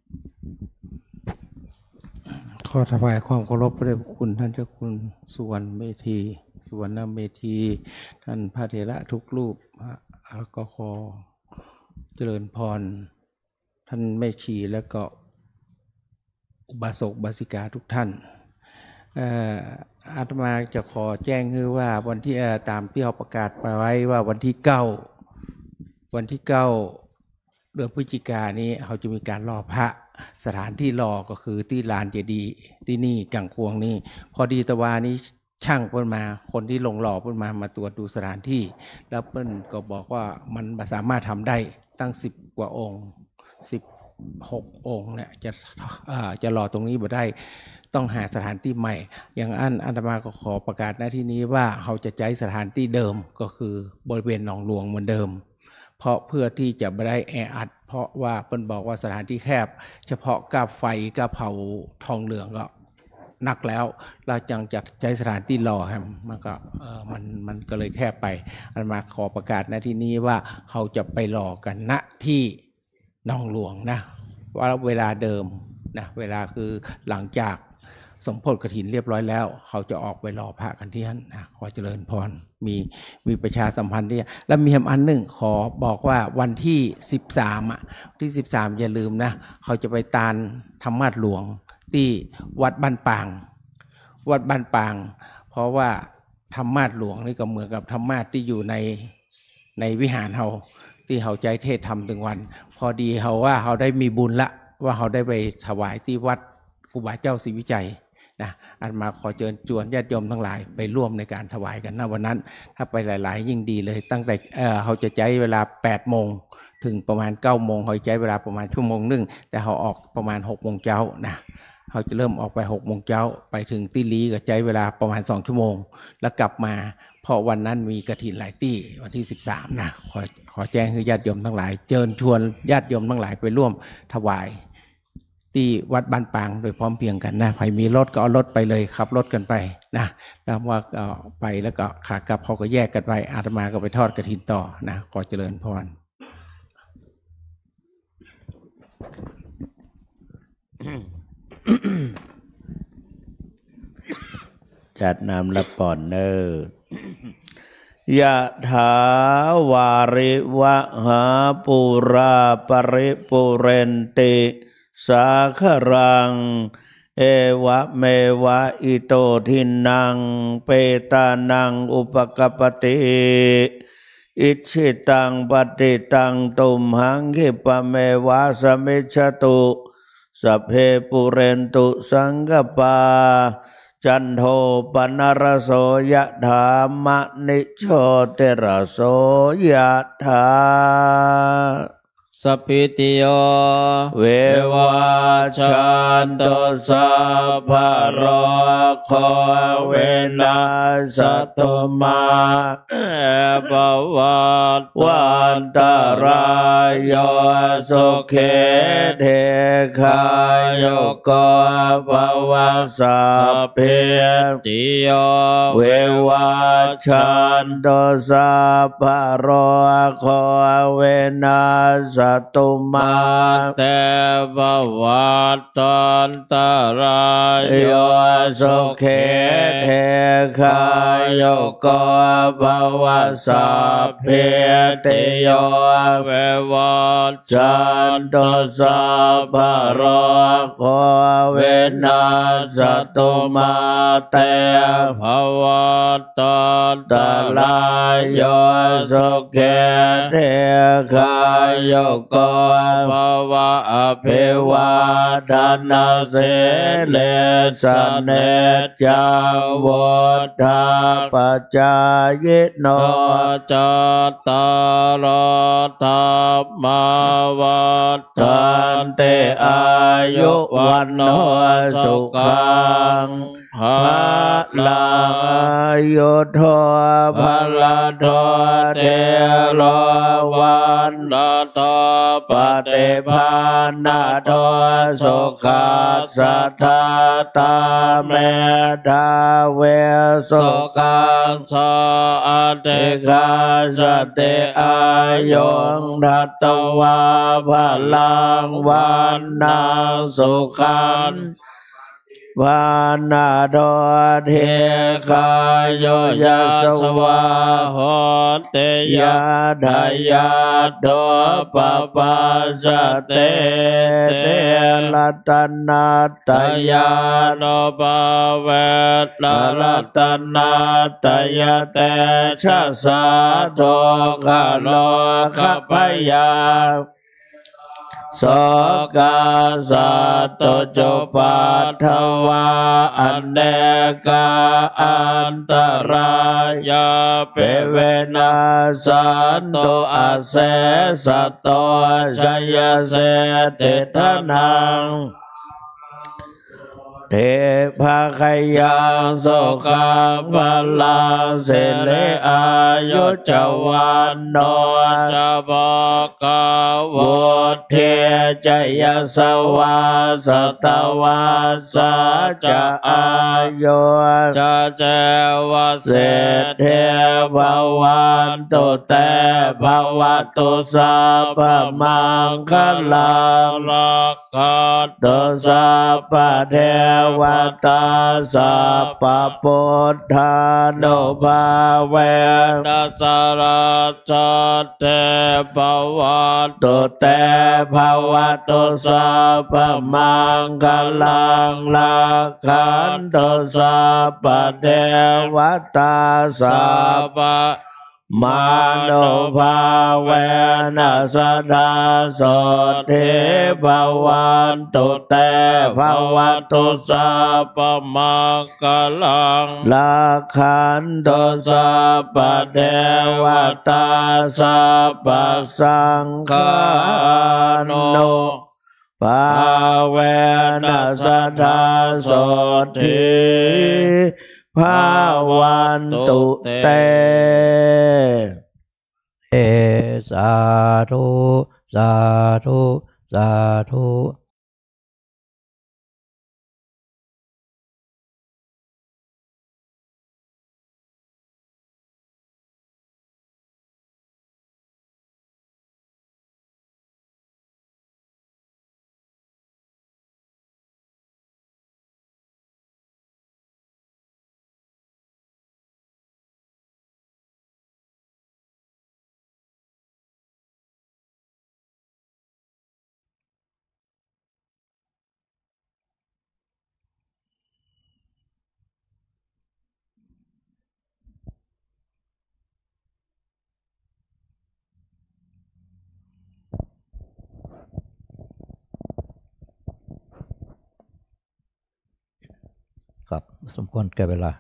ขอถวายความเคารพพระเดชพระคุณท่านเจ้าคุณสุวรรณเมธีสุวรรณเมธีท่านพระเถระทุกรูปแล้วก็ขอเจริญพรท่านแม่ชีและก็อุบาสกอุบาสิกาทุกท่านอาตมาจะขอแจ้งคือว่าวันที่ตามที่เขาประกาศไปไว้ว่าวันที่9เดือนพฤศจิกายนนี้เขาจะมีการรอพระสถานที่รอก็คือที่ลานเจดีย์ที่นี่กังควงนี่พอดีตะวานี้ช่างเพิ่นมาคนที่ลงหล่อเพิ่นมาตรวจดูสถานที่แล้วเพิ่นก็บอกว่ามันสามารถทำได้ตั้ง10กว่าองค์16องค์เนี่ยจะรอตรงนี้บ่ได้ต้องหาสถานที่ใหม่อย่างอาตมาก็ขอประกาศหน้าที่นี้ว่าเขาจะใช้สถานที่เดิมก็คือบริเวณหนองหลวงเหมือนเดิมเพราะเพื่อที่จะไม่ได้แออัดเพราะว่าเพิ่นบอกว่าสถานที่แคบเฉพาะกาไฟกาเผาทองเหลืองก็หนักแล้วเราจังจะใช้สถานที่รอครับมันก็มันก็เลยแคบไปอาตมาขอประกาศหน้าที่นี้ว่าเขาจะไปรอกันณที่หนองหลวงนะว่าเวลาเดิมนะเวลาคือหลังจากสมโภชกฐินเรียบร้อยแล้วเขาจะออกไปรอพระกันที่นั่นนะขอเจริญพรมีประชาสัมพันธ์ที่แล้วมีอันหนึ่งขอบอกว่าวันที่13ที่13อย่าลืมนะเขาจะไปตานธรรมาสน์หลวงที่วัดบ้านปางเพราะว่าธรรมาสน์หลวงนี่ก็เหมือนกับธรรมาสน์ที่อยู่ในวิหารเขาที่เขาใจเทศทำถึงวันพอดีเขาว่าเขาได้มีบุญละว่าเขาได้ไปถวายที่วัดครูบาเจ้าศรีวิจัยนะอาตมาขอเชิญชวนญาติโยมทั้งหลายไปร่วมในการถวายกันนะวันนั้นถ้าไปหลายๆยิ่งดีเลยตั้งแต่เขาจะใช้เวลา8 โมงถึงประมาณ9 โมงเขาใช้เวลาประมาณ1 ชั่วโมงแต่เขาออกประมาณ6 โมงเช้านะเขาจะเริ่มออกไป6 โมงเช้าไปถึงที่ลีก็ใช้เวลาประมาณ2 ชั่วโมงแล้วกลับมาเพราะวันนั้นมีกฐินหลายที่วันที่13นะขอแจ้งให้ญาติโยมทั้งหลายเชิญชวนญาติโยมทั้งหลายไปร่วมถวายที่วัดบ้านปางโดยพร้อมเพียงกันนะใครมีรถก็เอารถไปเลยขับรถกันไปนะแล้วว่าไปแล้วก็ขากลับเขาก็แยกกันไปอาตมาก็ไปทอดกฐินต่อนะขอเจริญพรจัดนำละปอนเนอร์ยะถาวาริวะหาปุราปริปุเรนติสาครังเอวะเมวะอิโตทินังเปตานังอุปกปติอิชิตังปฏิตังตุมหังคิปะเมวะสมิจฉตุสัพเพปุเรนตุสังกปาจันโทปนรโสยะถามะนิโชติรโสยะถาสัพพิติโยเววัชันตุสัพพะโรโควินาศตุมาปวัตวันตรายโยสุเขเทคายโยโกภวสัพเพติโยเววัชันตุสัพพะโรโควินาศตุมาเตปวัตตันตรายโยสุเขเทคายโยโกภวสัพเพติโยเววัชันตุสัพพะโรโควินาศตุมาเตภวัตตันตรายโยสุเขเทคายโยโกภวะอภิภิวาทนาเสเลสเนจังวุฒาปัจจายโนจัตตารธรรมาวัฏันติอายุวันโนสุขังภะลังอายุโทภลโทเทโลวันโตปฏิภาณโทสุขัสสะทาตาเมธาเวสุขังสะอติติกาสติอายุงทัตตวาภลังวันนาสุขังวานาโดเทคายโยยาสวาโหเตยาดายาโดปปาสเตเตลัตนาตยาโนปเวตลัตนาตยเตชะสาโตคาโลคปยาโสกาสัตโจปัทวาอันเนกาอันตรายาเปเวนัสันโตอาเสสัตโตชัยเสติทนังเทภาคยังโสกาภลังเสเลอายุจวันโนจะบอกาวเทจยสวาสตวาสาจะอายุจะเจวเสเทภวันตุเตภวตุสัพพมังคลังรักขันตุสัพพเทวตาสัพพพุทธานุภาเวนัสราชเทภวันตุเตภวตุสัพพมังคลังลักขันตุสัพพเทวตาสัพพมาโนภาเวนัสดาโสทิภวันตุเตภวตุสัพพมังคลังลักขันตุสัพพเทวตาสัพพสังฆานุภาเวนัสดาโสทิภาวันตุเตสาธุสาธุสาธุครับสมควรแก่เวลา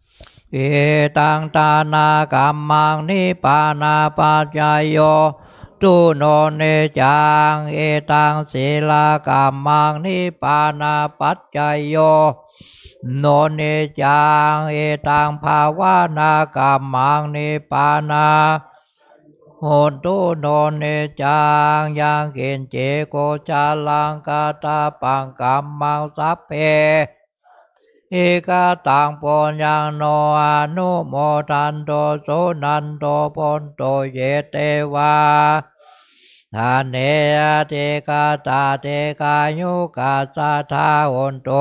เอตังตานากัมมังนิปานาปัจจายโยตุโนเนจังเอตังศีลากามังนิปานาปัจจยโยโนเนจังเอตังภาวานากามังนิปานาโหตุโนเนจังยังกินเจโกจาลังกาตาปังกัมมังสัพเพเอกตังปุญญังโนอนุโมทันโตโสนันโตปนโตเยเตวาทานเนเตกาตาเตกายุกาสาทาโอนโต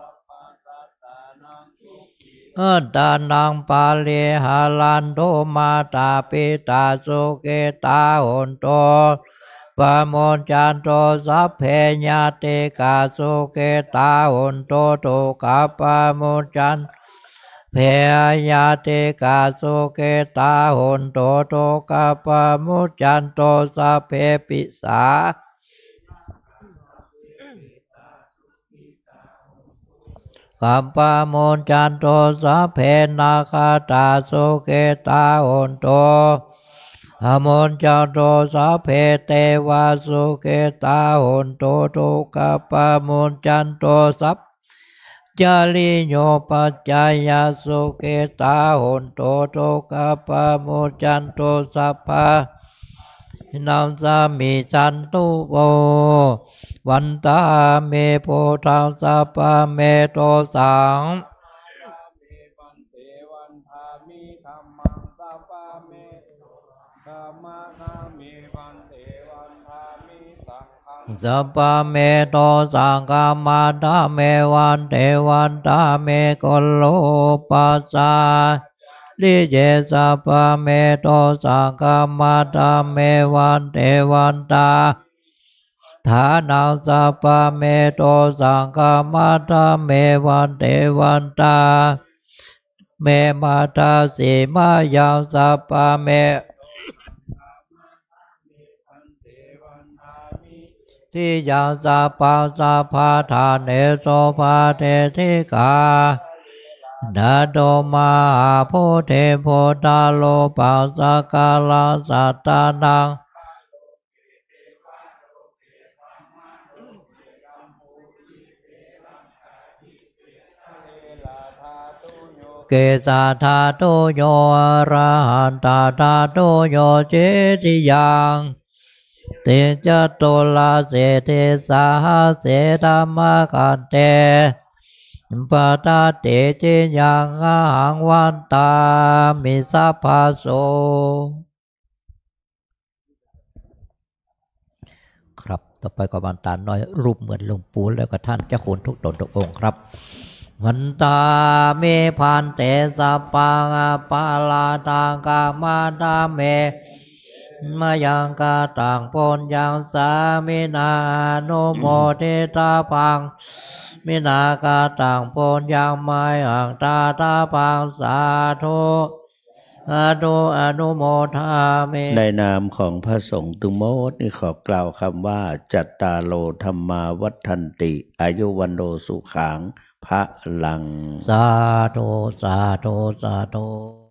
ตานังปาลิหาลันโตมาตาปิตาสุเกตาโอนโตปะโมนจันโตสัพเพญาติกาสุเกตาโอนโตตุกะปะโมนจันเพญาติกาสุเกตาโอนโตตุกะปะโมนจันโตสัพเพปิสากัปปะโมนจันโตสัพเพนาคาตาสุเกตาโอนโตอโมนจันโตสัพเพเตวาสุเกตาโอนโตตุกัปปะโมนจันโตสัพจาริโยปัจจายสุเกตาโอนโตตุกัปปะโมนจันโตสัพพะนัมสามิสันตุโววันตาเมโพธังสัพพะเมโตสังสัพพะเมโตสังฆามาตาเมวันเทวันตาเมกุลโลปัสสาลิเจสัพพะเมโตสังฆามาตาเมวันเทวันตาฐานังสัพพะเมโตสังฆามาตาเมวันเทวันตาเมมาตาสีมายังสัพพะเมที่ยังสัพพังสัพพะทานเนโสภาเทธิกาดาโดมาโพเทโพตาโลปัสสกาลาสัตตานังเกสาธาตุโยอรหันตาธาตุโยเจติยังเตจตุลาเสเทสาเสธรรมกันเตปตาเตจิยังหังวันตามิสัพพะโสครับต่อไปก็วันตาน้อยรูปเหมือนหลวงปู่แล้วก็ท่านเจ้าคุณทุกตนทุกองค์ครับวันตาเมพันเตสัพพังปาลาตังกามาตาเมมายังกาตังปนยังสามินาโนโมเทตาพังมินากาตังปนยังไมหังตาตาพังสาธุอนุโมทามิในนามของพระสงฆ์ทุกโมทนี่ขอกล่าวคำว่าจัตตาโลธรรมาวัฏันติอายุวันโนสุขังพระลังสาธุสาธุสาธุ